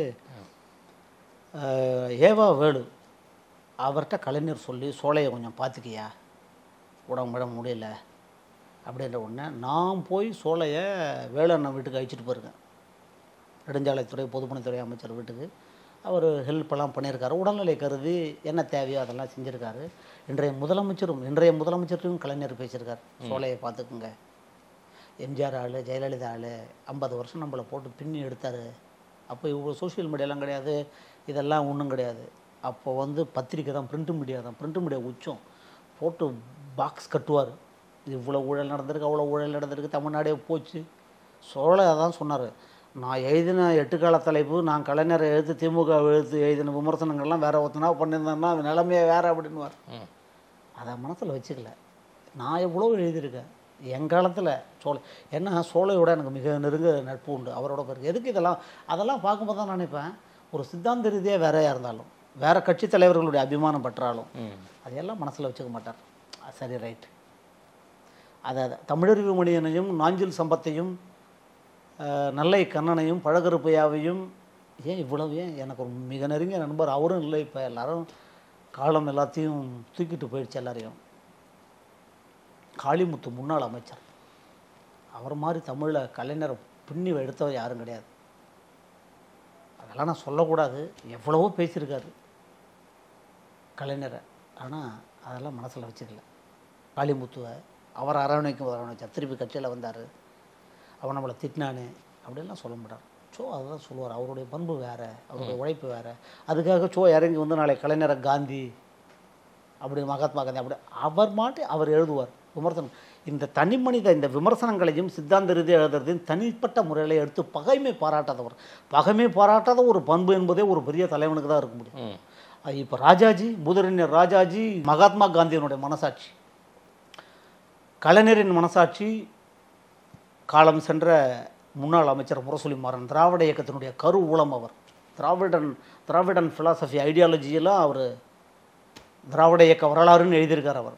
ஏவா வேலு அவர்கிட்ட கலைஞர் சொல்லி சோலையை கொஞ்சம் பார்த்துக்கியா உடம்பு விட முடியல அப்படின்ற உடனே நான் போய் சோலையை வேலண்ணன் வீட்டுக்கு அழைச்சிட்டு போயிருக்கேன். நெடுஞ்சாலைத்துறை பொதுப்பணித்துறை அமைச்சர் வீட்டுக்கு அவர் ஹெல்ப்பெல்லாம் பண்ணியிருக்காரு. உடல்நிலை கருதி என்ன தேவையோ அதெல்லாம் செஞ்சுருக்காரு. இன்றைய முதலமைச்சரும் இன்றைய முதலமைச்சரும் கலைஞர் பேசியிருக்கார். சோலையை பார்த்துக்குங்க, எம்ஜிஆர் ஆள் ஜெயலலிதா ஆள் ஐம்பது வருஷம் நம்மளை போட்டு பின்னி எடுத்தார். அப்போ இவ்வளோ சோஷியல் மீடியாலாம் கிடையாது, இதெல்லாம் ஒன்றும் கிடையாது. அப்போ வந்து பத்திரிக்கை தான், பிரிண்ட் மீடியா தான். பிரிண்ட் மீடியா உச்சம் போட்டு பாக்ஸ் கட்டுவார். இவ்வளோ ஊழல் நடந்திருக்கு, அவ்வளோ ஊழல் நடந்திருக்கு, தமிழ்நாடே போச்சு. சோலை அதான் சொன்னார், நான் எழுதின எட்டு கால தலைப்பு நான் கலைஞரை எழுத்து திமுக எழுத்து எழுதின விமர்சனங்கள்லாம் வேற ஒருத்தனா பண்ணியிருந்தேன்னா அது நிலைமையே வேறு அப்படின்வார். அதை மனசில் வச்சுக்கல. நான் எவ்வளோ எழுதியிருக்கேன் என் காலத்தில் சோலை. ஏன்னா சோலையோட எனக்கு மிக நெருங்க நட்பு உண்டு, அவரோட பிறகு எதுக்கு இதெல்லாம் அதெல்லாம் பார்க்கும்போது தான் நினைப்பேன், ஒரு சித்தாந்த ரீதியாக வேறையாக இருந்தாலும் வேறு கட்சி தலைவர்களுடைய அபிமானம் பற்றாலும் அதையெல்லாம் மனசில் வச்சுக்க மாட்டார். சரி, ரைட். அதை தமிழறிவு மணியனையும் நாஞ்சில் சம்பத்தையும் நல்லை கண்ணனையும் பழகருப்பையாவையும் ஏன் இவ்வளவு ஏன் எனக்கு ஒரு மிக நெருங்கிய நண்பர் அவரும் இல்லை. இப்போ எல்லாரும் காலம் எல்லாத்தையும் தூக்கிட்டு போயிடுச்சு எல்லாரையும். காளிமுத்து முன்னாள் அமைச்சர், அவர் மாதிரி தமிழில் கலைஞரை பின்னி எடுத்தவர் யாரும் கிடையாது. அதெல்லாம் நான் சொல்லக்கூடாது, எவ்வளவோ பேசியிருக்காரு கலைஞரை. ஆனால் அதெல்லாம் மனசில் வச்சுக்கல. காளிமுத்துவை அவர் அரவணைக்கும் அரவணைச்சார். திருப்பி கட்சியில் வந்தார், அவன் நம்மளை திட்டினானே அப்படின்லாம் சொல்ல மாட்டார். ஸோ அதுதான் சொல்லுவார், அவருடைய பண்பு வேறு, அவருடைய உழைப்பு வேறு. அதுக்காக ஸோ இறங்கி வந்து நாளை கலைஞரை காந்தி அப்படி மகாத்மா காந்தி அப்படி அவர் மாட்டி அவர் எழுதுவார் விமர்சனம். இந்த தனி மனித இந்த விமர்சனங்களையும் சித்தாந்த ரீதியாக எழுதுறதையும் தனிப்பட்ட முறையில் எடுத்து பகைமை பாராட்டாதவர். பகைமை பாராட்டாத ஒரு பண்பு என்பதே ஒரு பெரிய தலைவனுக்கு தான் இருக்க முடியும். இப்போ ராஜாஜி, முதறிஞர் ராஜாஜி மகாத்மா காந்தியினுடைய மனசாட்சி, கலைஞரின் மனசாட்சி, காலம் சென்ற முன்னாள் அமைச்சர் முரசொலி மாறன், திராவிட இயக்கத்தினுடைய கரு ஊலம் அவர். திராவிடன் திராவிடன் ஃபிலாசபி ஐடியாலஜியெல்லாம் அவர் திராவிட இயக்க வரலாறுன்னு எழுதியிருக்கார் அவர்.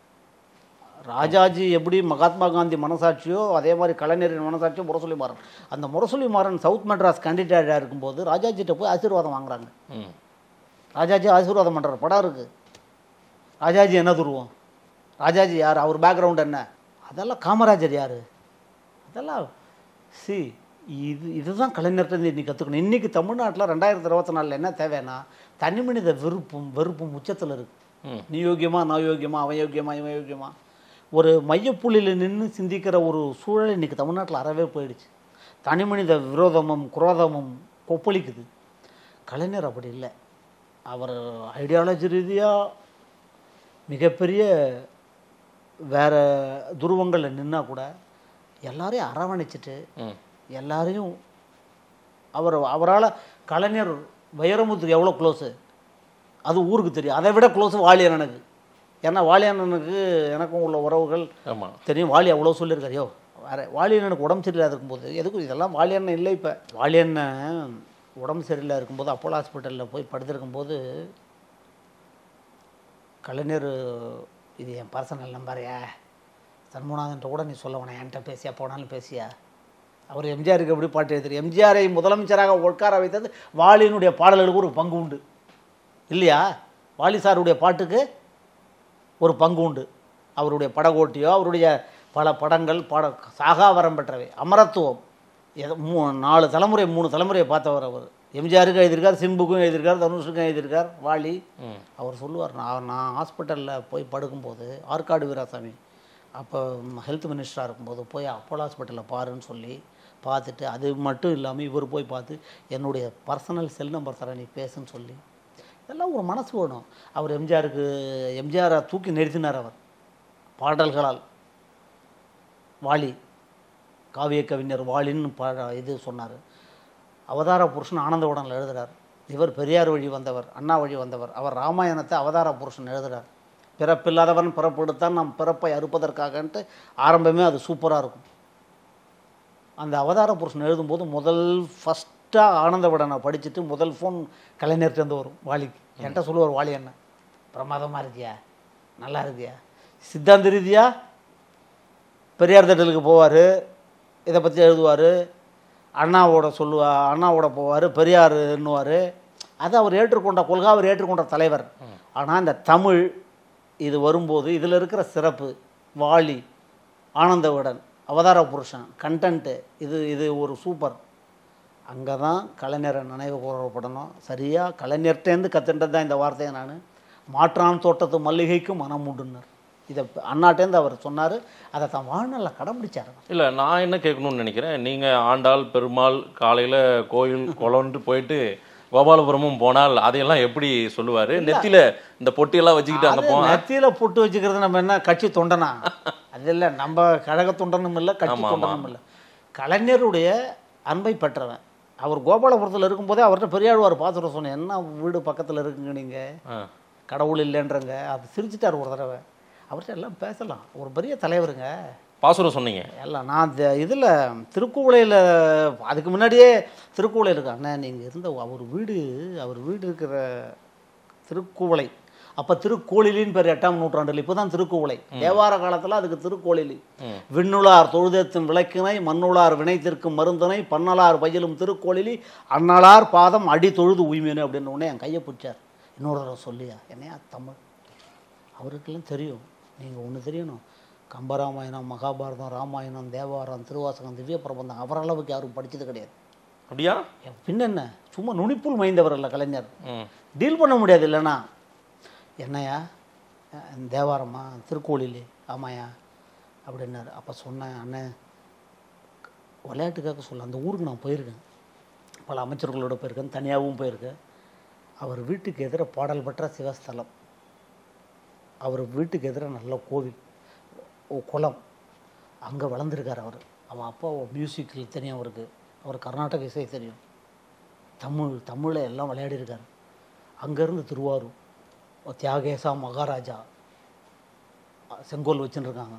ராஜாஜி எப்படி மகாத்மா காந்தி மனசாட்சியோ அதே மாதிரி கலைஞரின் மனசாட்சியோ முரசொலி மாறன். அந்த முரசொலி மாறன் சவுத் மெட்ராஸ் கேண்டிடேட்டாக இருக்கும்போது ராஜாஜிட்ட போய் ஆசீர்வாதம் வாங்குறாங்க. ராஜாஜி ஆசீர்வாதம் பண்ணுறார். படம் இருக்குது. ராஜாஜி என்ன துருவோம், ராஜாஜி யார், அவர் பேக்ரவுண்ட் என்ன, அதெல்லாம் காமராஜர் யார், அதெல்லாம் சி இது இதுதான் கலைஞர்கிட்ட இன்றைக்கி கற்றுக்கணும். இன்றைக்கி தமிழ்நாட்டில் ரெண்டாயிரத்தி இருபத்தி நாலில் என்ன தேவைன்னா தனி மனித விருப்பும் வெறுப்பும் உச்சத்தில் இருக்குது. நீ யோக்கியமா நான் யோக்கியமா அவன் யோக்கியமா இவன் யோக்கியமா ஒரு மையப்புள்ளியில் நின்று சிந்திக்கிற ஒரு சூழல் இன்றைக்கி தமிழ்நாட்டில் அறவே போயிடுச்சு. தனி மனித விரோதமும் குரோதமும் கொப்பளிக்குது. கலைஞர் அப்படி இல்லை. அவர் ஐடியாலஜி ரீதியாக மிகப்பெரிய வேறு துருவங்களில் நின்னா கூட எல்லாரையும் அரவணைச்சிட்டு எல்லாரையும் அவர் அவரால் கலைஞர் வைரமுத்துக்கு எவ்வளோ க்ளோஸு அது ஊருக்கு தெரியும். அதை விட க்ளோஸு வாலியண்ணனுக்கு. ஏன்னா வாலியண்ணனுக்கு எனக்கும் உள்ள உறவுகள் தெரியும். வாலி அவ்வளோ சொல்லியிருக்காரு. யோ வேறு வாலியண்ணனுக்கு உடம்பு சரியில்லாத இருக்கும்போது எதுக்கும் இதெல்லாம் வாலியண்ணன் இல்லை. இப்போ வாலியண்ணன் உடம்பு சரியில்லாத இருக்கும்போது அப்போலோ ஹாஸ்பிட்டலில் போய் படுத்திருக்கும்போது கலைஞர் இது என் பர்சனல் நம்பரையா சண்முகநாதன்ட்ட கூட நீ சொல்ல வேணாம், என்கிட்ட பேசியா போனாலும் பேசியா. அவர் எம்ஜிஆருக்கு எப்படி பாட்டு எழுதுறாரு. எம்ஜிஆரை முதலமைச்சராக உட்கார வைத்தது வாலியினுடைய பாடல்களுக்கு ஒரு பங்கு உண்டு இல்லையா. வாலி சாருடைய பாட்டுக்கு ஒரு பங்கு உண்டு. அவருடைய படகோட்டியோ அவருடைய பல படங்கள் பாட சாகாவரம் பெற்றவை, அமரத்துவம். எதோ மூ நாலு தலைமுறை மூணு தலைமுறையை பார்த்தவர் அவர். எம்ஜிஆருக்கும் எழுதியிருக்கார், சிம்புக்கும் எழுதியிருக்கார், தனுஷுக்கும் எழுதியிருக்கார், வாலி. அவர் சொல்லுவார், நான் நான் ஹாஸ்பிட்டலில் போய் படுக்கும்போது ஆற்காடு வீராசாமி அப்போ ஹெல்த் மினிஸ்டராக இருக்கும்போது போய் அப்போலோ ஹாஸ்பிட்டலில் பாருன்னு சொல்லி பார்த்துட்டு, அது மட்டும் இல்லாமல் இவர் போய் பார்த்து என்னுடைய பர்சனல் செல் நம்பர் தர நீ பேசுன்னு சொல்லி, இதெல்லாம் ஒரு மனசு வேணும். அவர் எம்ஜிஆருக்கு எம்ஜிஆரை தூக்கி நிறுத்தினார் அவர் பாடல்களால். வாலி காவிய கவிஞர் வாலின்னு பா இது சொன்னார். அவதார புருஷன் ஆனந்த உடனில் எழுதுகிறார். இவர் பெரியார் வழி வந்தவர், அண்ணா வழி வந்தவர். அவர் ராமாயணத்தை அவதார புருஷன் எழுதுகிறார். பிறப்பில்லாதவன் பிறப்பெடுத்தான் நம் பிறப்பை அறுப்பதற்காகன்ட்டு ஆரம்பமே அது சூப்பராக இருக்கும். அந்த அவதார புருஷன் எழுதும்போது முதல் ஃபஸ்ட்டாக ஆனந்த விடனை படிச்சுட்டு முதல் ஃபோன் கலைஞர்கிட்டேருந்து வரும் வாலிக்கு. என்கிட்ட சொல்லுவார், வாலி என்ன பிரமாதமாக இருக்கியா, நல்லா இருக்கியா. சித்தாந்த ரீதியாக பெரியார் திட்டலுக்கு போவார், இதை பற்றி எழுதுவார். அண்ணாவோட சொல்லுவா அண்ணாவோட போவார், பெரியாருன்னுவார். அது அவர் ஏற்றுக்கொண்ட கொள்கை, அவர் ஏற்றுக்கொண்ட தலைவர். ஆனால் இந்த தமிழ் இது வரும்போது இதில் இருக்கிற சிறப்பு, வாலி, ஆனந்தவிடன், அவதார புருஷன், கண்டென்ட்டு, இது இது ஒரு சூப்பர். அங்கே தான் கலைஞரை நினைவு கூறப்படணும். சரியாக கலைஞர்கிட்டேருந்து கற்றுன்றது தான் இந்த வார்த்தையை. நான் மாற்றான் தோட்டத்து மல்லிகைக்கும் மனம் உண்டுனர், இதை அண்ணாட்டேருந்து அவர் சொன்னார். அதை தான் வாழ்நாளில் கடைபிடிச்சார். இல்லை, நான் என்ன கேட்கணும்னு நினைக்கிறேன், நீங்கள் ஆண்டாள் பெருமாள் காலையில் கோயில் குளம்ன்ட்டு போயிட்டு கோபாலபுரமும் போனால் அதையெல்லாம் எப்படி சொல்லுவார்? நெத்தியில் இந்த பொட்டியெல்லாம் வச்சுக்கிட்டு அங்கே போவோம். நெத்தியில் பொட்டு வச்சுக்கிறது நம்ம என்ன கட்சி தொண்டனா? அது இல்லை, நம்ம கழக தொண்டனும் இல்லை, கட்சி தொண்டனும் இல்லை. கலைஞருடைய அன்பை பெற்றவன். அவர் கோபாலபுரத்தில் இருக்கும்போதே அவர்கிட்ட பெரியாழ்வார் பார்த்துட்டு சொன்னேன், என்ன வீடு பக்கத்தில் இருக்குங்க நீங்கள், கடவுள் இல்லைன்றங்க. அது சிரிச்சிட்டார் ஒரு தடவை. அவர்கிட்ட எல்லாம் பேசலாம், ஒரு பெரிய தலைவருங்க. பாசுரம் சொன்னீங்க எல்லாம் நான் இதில் திருக்குவளையில் அதுக்கு முன்னாடியே திருக்குவளை இருக்கு. அண்ணா நீங்கள் இருந்த அவர் வீடு அவர் வீடு இருக்கிற திருக்குவளை அப்போ திருக்கோளிலின்னு பேர் எட்டாம் நூற்றாண்டில். இப்போ தான் திருக்குவளை. தேவார காலத்தில் அதுக்கு திருக்கோளிலி. விண்ணுளார் தொழுதேத்தும் விளக்கினை மண்ணுளார் வினைத்திற்கும் மருந்தனை பன்னலார் பயிலும் திருக்கோளிலி அன்னலார் பாதம் அடி தொழுது உய்மேனு அப்படின்னு உடனே என் கையை பிடிச்சார். இன்னொரு தடவை சொல்லியா, என்னையா தமிழ் அவருக்கெல்லாம் தெரியும். நீங்கள் ஒன்று தெரியணும், கம்பராமாயணம், மகாபாரதம், ராமாயணம், தேவாரம், திருவாசகம், திவ்ய பிரபந்தம் அவரளவுக்கு யாரும் படித்தது கிடையாது. அப்படியா? பின்ன என்ன, சும்மா நுனிப்புள் மைந்தவர் இல்லை கலைஞர். டீல் பண்ண முடியாது. இல்லைண்ணா என்னையா தேவாரம்மா திருக்கோளிலே ஆமாயா அப்படின்னாரு. அப்போ சொன்னேன், அண்ணன் விளையாட்டுக்காக சொல்ல, அந்த ஊருக்கு நான் போயிருக்கேன், பல அமைச்சர்களோட போயிருக்கேன், தனியாகவும் போயிருக்கேன். அவர் வீட்டுக்கு எதிர பாடல் பெற்ற சிவஸ்தலம், அவர் வீட்டுக்கு எதிர நல்ல கோவில், குளம், அங்கே வளர்ந்துருக்கார் அவர். அவன் அப்பா மியூசிக்கில் தெரியும் அவருக்கு, அவர் கர்நாடக இசை தெரியும், தமிழ் தமிழில் எல்லாம் விளையாடிருக்கார். அங்கேருந்து திருவாரூர் தியாகேசா மகாராஜா செங்கோல் வச்சுருக்காங்க.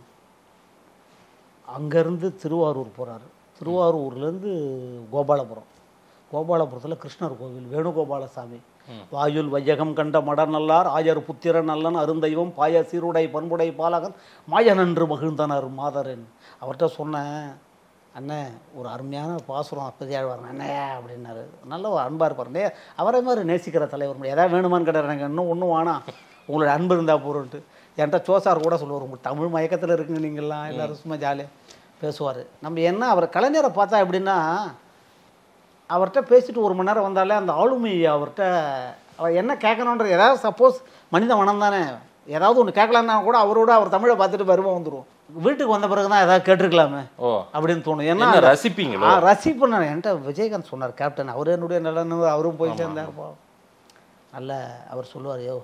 அங்கேருந்து திருவாரூர் போகிறாரு. திருவாரூர்லேருந்து கோபாலபுரம், கோபாலபுரத்தில் கிருஷ்ணர் கோவில், வேணுகோபாலசாமி, வாயுல் வையகம் கண்ட மடநல்லார் ஆயர் புத்திரன் நல்லன் அருந்தெய்வம் பாய சீருடை பண்புடை பாலகன் மாயனன்று மகிழ்ந்தனர் மாதரன். அவர்கிட்ட சொன்னேன், அண்ணன் ஒரு அருமையான பாசுரம் அப்பதியாழ்வார் அண்ணையா அப்படின்னாரு. நல்ல அன்பாக இருப்பார். நே அவரை மாதிரி நேசிக்கிற தலைவர். எதாவது வேணுமான்னு கேட்டார். எனக்கு இன்னும் ஒன்றும் வேணாம், உங்களோட அன்பு இருந்தால் போகிறோன்ட்டு. என்கிட்ட சோசார் கூட சொல்லுவார், உங்களுக்கு தமிழ் மயக்கத்தில் இருக்குங்க நீங்கள்லாம், எல்லோரும் சும்மா ஜாலியாக பேசுவார். நம்ம என்ன அவர் கலைஞரை பார்த்தா எப்படின்னா, அவர்கிட்ட பேசிட்டு ஒரு மணி நேரம் வந்தாலே அந்த ஆளுமை அவர்கிட்ட அவர் என்ன கேட்கணுன்ற, ஏதாவது சப்போஸ் மனித மனம் தானே, ஏதாவது ஒன்று கேட்கலான்னா கூட அவரோட அவர் தமிழை பார்த்துட்டு வருவா வந்துடும். வீட்டுக்கு வந்த பிறகு தான் ஏதாவது கேட்டிருக்கலாமே அப்படின்னு தோணும். ஏன்னா ரசிப்பீங்களா? ரசிப்பேன். என்கிட்ட விஜயகாந்த் சொன்னார், கேப்டன், அவர் என்னுடைய நல்ல அவரும் போய் சேர்ந்தார். நல்ல அவர் சொல்லுவார், யோ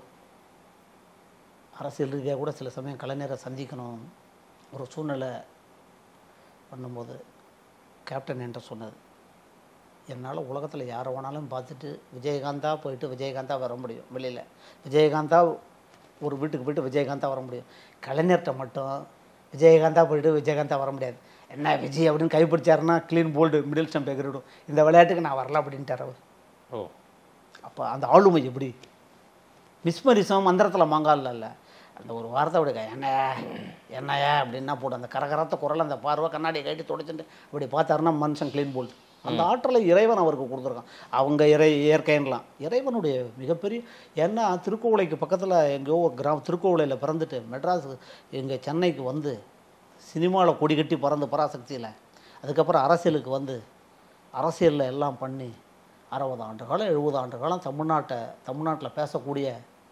அரசியல் ரீதியாக கூட சில சமயம் கலைஞரை சந்திக்கணும் ஒரு சூழ்நிலை பண்ணும்போது கேப்டன் என்கிட்ட சொன்னது, என்னால் உலகத்தில் யாரை வேணாலும் பார்த்துட்டு விஜயகாந்தா போயிட்டு விஜயகாந்தா வர முடியும், வெளியில் விஜயகாந்தா ஒரு வீட்டுக்கு போய்ட்டு விஜயகாந்தா வர முடியும், கலைஞர்கிட்ட மட்டும் விஜயகாந்தா போயிட்டு விஜயகாந்தா வர முடியாது. என்ன விஜய் அப்படின்னு கைப்பிடிச்சாருன்னா க்ளீன் போல்டு மிடில் ஸ்டம்ப் எகிரிடும், இந்த விளையாட்டுக்கு நான் வரல அப்படின்ட்டார் அவர். ஓ, அப்போ அந்த ஆளுமை எப்படி மிஸ்மரிசம் மந்திரத்தில் மாங்கால் இல்லை, அந்த ஒரு வார்த்தை அப்படி என்னையா என்னையா அப்படின்னா போட்டு அந்த கரகரத்த குரல், அந்த பார்வை கண்ணாடியை கைட்டு தொடச்சிட்டு அப்படி பார்த்தாருன்னா மனுஷன் க்ளீன் போல்டு. அந்த ஆற்றலை இறைவன் அவருக்கு கொடுத்துருக்கான். அவங்க இறை இயற்கைன்னலாம் இறைவனுடைய மிகப்பெரிய, ஏன்னா திருக்கோவிலைக்கு பக்கத்தில் எங்கேயோ ஒரு கிராமம் திருக்கோவிலையில் பிறந்துட்டு மெட்ராஸ் எங்கள் சென்னைக்கு வந்து சினிமாவில் கொடி கட்டி பறந்து பராசக்தியில், அதுக்கப்புறம் அரசியலுக்கு வந்து அரசியலில் எல்லாம் பண்ணி அறுபது ஆண்டு காலம் எழுபது ஆண்டு காலம் தமிழ்நாட்டை தமிழ்நாட்டில் பேசக்கூடிய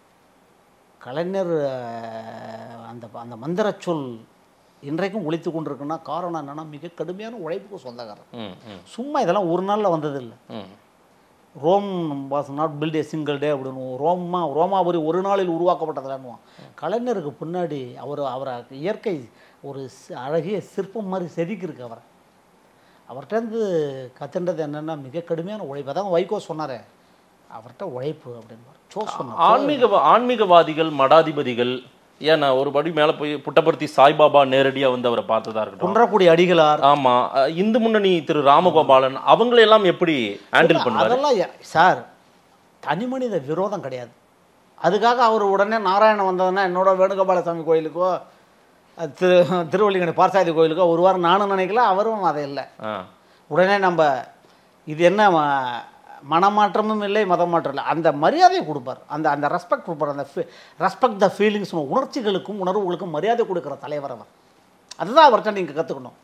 கலைஞர் அந்த அந்த மந்திர சொல் இன்றைக்கும் ஒழித்து கொண்டிருக்குன்னா காரணம் என்னென்னா மிக கடுமையான உழைப்புக்கு சொந்தக்காரர். சும்மா இதெல்லாம் ஒரு நாளில் வந்ததில்லை. Rome was not built a single day அப்படின்னு, ரோமா ரோமாபுரி ஒரு நாளில் உருவாக்கப்பட்டதில்லைன்னுவான். கலைஞருக்கு பின்னாடி அவர் அவரை இயற்கை ஒரு அழகிய சிற்பம் மாதிரி செதுக்கியிருக்கு. அவரை அவர்கிட்டருந்து கற்றுன்றது என்னென்னா மிக கடுமையான உழைப்பு. அதான் வைகோ சொன்னார், அவர்கிட்ட உழைப்பு அப்படின்பார். சோ சொன்னார். ஆன்மீக ஆன்மீகவாதிகள் மடாதிபதிகள் ஏன்னா ஒரு படி மேலே போய் புட்டபர்த்தி சாய்பாபா நேரடியாக வந்து அவரை பார்த்ததா இருக்கட்டும், குன்றக்குடி அடிகளார், ஆமாம் இந்து முன்னணி திரு ராமகோபாலன், அவங்களெல்லாம் எப்படி ஹேண்டில் பண்ணுவார்? அதெல்லாம் சார் தனி மனித விரோதம் கிடையாது. அதுக்காக அவர் உடனே நாராயணன் வந்ததுன்னா என்னோட வேணுகோபாலசாமி கோயிலுக்கோ திரு திருவள்ளிக்கணி பார்சாதி கோயிலுக்கோ ஒரு வாரம் நானும் நினைக்கல, அவரும் அதை இல்லை. உடனே நம்ம இது என்ன மனமாற்றமும் இல்லை மதம் மாற்றம் இல்லை, அந்த மரியாதையை கொடுப்பார், அந்த அந்த ரெஸ்பெக்ட் கொடுப்பார். அந்த ரெஸ்பெக்ட் த ஃபீலிங்ஸ், உணர்ச்சிகளுக்கும் உணர்வுகளுக்கும் மரியாதை கொடுக்குற தலைவர் அவர். அதுதான் அவர்கிட்ட நீங்கள் கற்றுக்கணும்.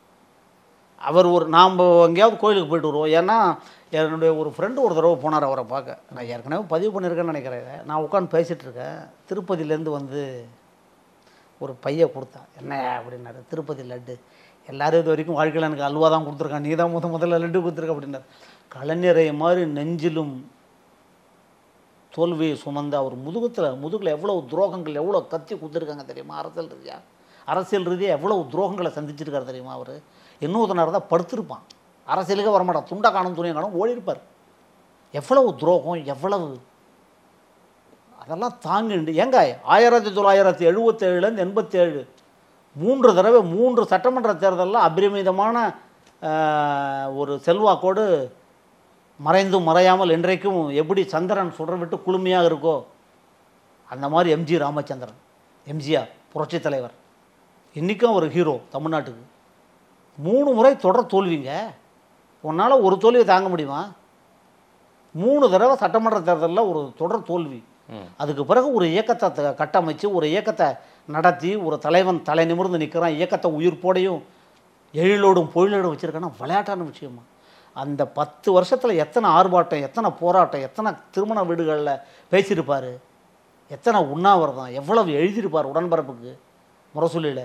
அவர் ஒரு நாம் எங்கேயாவது கோயிலுக்கு போயிட்டு வருவோம். ஏன்னா என்னுடைய ஒரு ஃப்ரெண்டு ஒரு தடவை போனார் அவரை பார்க்க. நான் ஏற்கனவே பதிவு பண்ணியிருக்கேன்னு நினைக்கிறேன். நான் உட்காந்து பேசிகிட்ருக்கேன். திருப்பதியிலேருந்து வந்து ஒரு பையை கொடுத்தான். என்ன அப்படின்னாரு, திருப்பதி லட்டு. எல்லோரும் இது வரைக்கும் வாழ்க்கையில் எனக்கு அல்வா தான் கொடுத்துருக்கான், நீ தான் முத முதல்ல லட்டு கொடுத்துருக்க அப்படின்னாரு. கலைஞரை மாதிரி நெஞ்சிலும் தோல்வியை சுமந்த அவர் முதுகத்தில் முதுகில் எவ்வளோ துரோகங்கள் எவ்வளோ கத்தி கொடுத்துருக்காங்க தெரியுமா? அரசியல் ரீதியாக அரசியல் ரீதியாக எவ்வளோ துரோகங்களை சந்திச்சிருக்காரு தெரியுமா? அவர் இன்னொருத்தனார் தான் படுத்திருப்பான், அரசியலுக்கே வரமாட்டான், துண்டை காணும் துணியை காணும் ஓடிருப்பார். எவ்வளவு துரோகம் எவ்வளவு அதெல்லாம் தாங்கிண்டு. ஏங்க ஆயிரத்தி தொள்ளாயிரத்தி எழுபத்தேழுலேருந்து எண்பத்தேழு மூன்று தடவை மூன்று சட்டமன்ற தேர்தலில் அபரிமிதமான ஒரு செல்வாக்கோடு மறைந்தும் மறையாமல் இன்றைக்கும் எப்படி சந்திரன் சுடர விட்டு குளுமையாக இருக்கோ அந்த மாதிரி எம்ஜி ராமச்சந்திரன், எம்ஜிஆர் புரட்சி தலைவர், இன்றைக்கும் ஒரு ஹீரோ தமிழ்நாட்டுக்கு. மூணு முறை தொடர் தோல்விங்க. உன்னால் ஒரு தோல்வியை தாங்க முடியுமா? மூணு தடவை சட்டமன்ற தேர்தலில் ஒரு தொடர் தோல்வி. அதுக்கு பிறகு ஒரு இயக்கத்தை கட்டமைச்சு ஒரு இயக்கத்தை நடத்தி ஒரு தலைவன் தலை நிமிர்ந்து நிற்கிறான், இயக்கத்தை உயிர்ப்போடையும் எழிலோடும் பொழிலோடும் வச்சுருக்கான்னா விளையாட்டான விஷயமா? அந்த பத்து வருஷத்தில் எத்தனை ஆர்ப்பாட்டம், எத்தனை போராட்டம், எத்தனை திருமண வீடுகளில் பேசியிருப்பார், எத்தனை உண்ணாவிரதம், எவ்வளவு எழுதியிருப்பார் உடன்பரப்புக்கு, முரசொலியில்,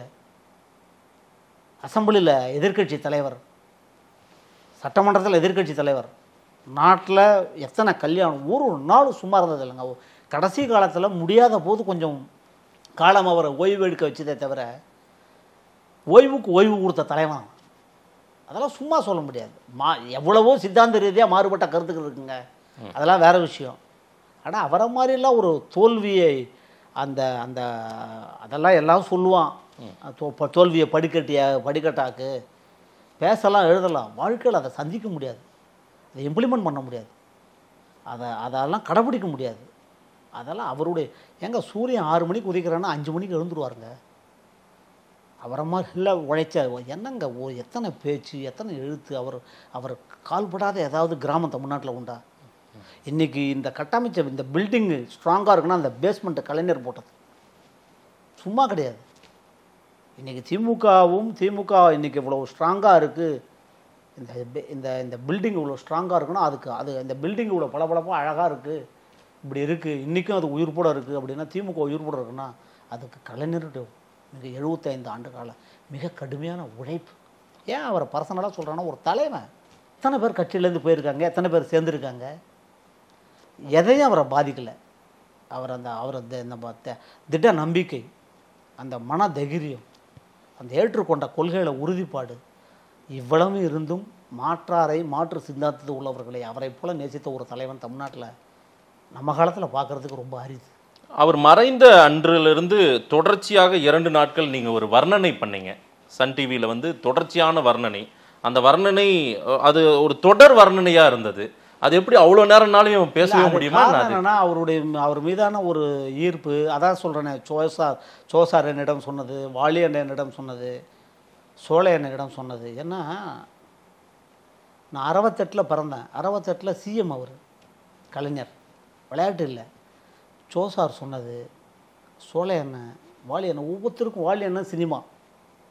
அசம்பிளியில் எதிர்க்கட்சி தலைவர், சட்டமன்றத்தில் எதிர்க்கட்சி தலைவர், நாட்டில் எத்தனை கல்யாணம், ஒரு நாள் சும்மா இருந்தது இல்லைங்க. கடைசி காலத்தில் முடியாத போது கொஞ்சம் காலம் அவரை ஓய்வு எடுக்க வச்சதே தவிர ஓய்வுக்கு ஓய்வு கொடுத்த தலைவன். அதெல்லாம் சும்மா சொல்ல முடியாது. மா எவ்வளவோ சித்தாந்த ரீதியாக மாறுபட்ட கருத்துக்கள் இருக்குங்க, அதெல்லாம் வேறு விஷயம். ஆனால் அவரை மாதிரிலாம் ஒரு தோல்வியை அந்த அந்த அதெல்லாம் எல்லாம் சொல்லுவான். தோல்வியை படிக்கட்டிய படிக்கட்டாக்கு பேசலாம் எழுதலாம், வாழ்க்கையில் அதை சந்திக்க முடியாது, அதை இம்ப்ளிமெண்ட் பண்ண முடியாது, அதை அதெல்லாம் கடைப்பிடிக்க முடியாது. அதெல்லாம் அவருடைய எங்க சூரியன் ஆறு மணிக்கு உதிக்கிறான்னா அஞ்சு மணிக்கு எழுந்துருவாருங்க. அவரை மாதிரி உழைச்ச என்னங்க ஓ எத்தனை பேச்சு எத்தனை எழுத்து. அவர் அவர் கால்படாத ஏதாவது கிராமம் தமிழ்நாட்டில் உண்டா? இன்றைக்கி இந்த கட்டமைச்ச இந்த பில்டிங்கு ஸ்ட்ராங்காக இருக்குன்னா அந்த பேஸ்மெண்ட்டை கலைஞர் போட்டது, சும்மா கிடையாது. இன்றைக்கி திமுகவும் திமுக இன்றைக்கி இவ்வளோ ஸ்ட்ராங்காக இருக்குது, இந்த இந்த இந்த பில்டிங் இவ்வளோ ஸ்ட்ராங்காக இருக்குன்னா அதுக்கு அது இந்த பில்டிங் இவ்வளோ பளபளப்பாக அழகாக இருக்குது, இப்படி இருக்குது, இன்றைக்கும் அது உயிர்ப்போட இருக்குது அப்படின்னா திமுக உயிர்ப்போட இருக்குன்னா அதுக்கு கலைஞருடைய மிக எழுபத்தைந்து ஆண்டு கால மிக கடுமையான உழைப்பு. ஏன் அவரை பர்சனலாக சொல்கிறான்னா ஒரு தலைவன். எத்தனை பேர் கட்சியிலேருந்து போயிருக்காங்க, எத்தனை பேர் சேர்ந்துருக்காங்க, எதையும் அவரை பாதிக்கலை. அவர் அந்த அவர் அந்த திட நம்பிக்கை, அந்த மன தைரியம், அந்த ஏற்றுக்கொண்ட கொள்கையில் உறுதிப்பாடு, இவ்வளவு இருந்தும் மாற்றாரை மாற்று சித்தாந்தத்தில் உள்ளவர்களை அவரை போல நேசித்த ஒரு தலைவன் தமிழ்நாட்டில் நம்ம காலத்தில் பார்க்குறதுக்கு ரொம்ப அரிது. அவர் மறைந்த அன்றிலிருந்து தொடர்ச்சியாக இரண்டு நாட்கள் நீங்கள் ஒரு வர்ணனை பண்ணீங்க சன் டிவியில், வந்து தொடர்ச்சியான வர்ணனை. அந்த வர்ணனை அது ஒரு தொடர் வர்ணனையாக இருந்தது. அது எப்படி அவ்வளோ நேரம்னாலையும் பேசவே முடியுமா? என்னன்னா அவருடைய அவர் மீதான ஒரு ஈர்ப்பு. அதான் சொல்கிறேனே, சோசார் சோசார் என்னிடம் சொன்னது, வாலியன் என்னிடம் சொன்னது, சோழ என்னிடம் சொன்னது. ஏன்னா நான் அறுபத்தெட்டில் பிறந்தேன், அறுபத்தெட்டில் சிஎம் அவர் கலைஞர், விளையாட்டு இல்லை. சோசார் சொன்னது, சோழ எண்ணெய், வாலி எண்ணெய், ஒவ்வொருத்தருக்கும் வாலி எண்ணெய் சினிமா,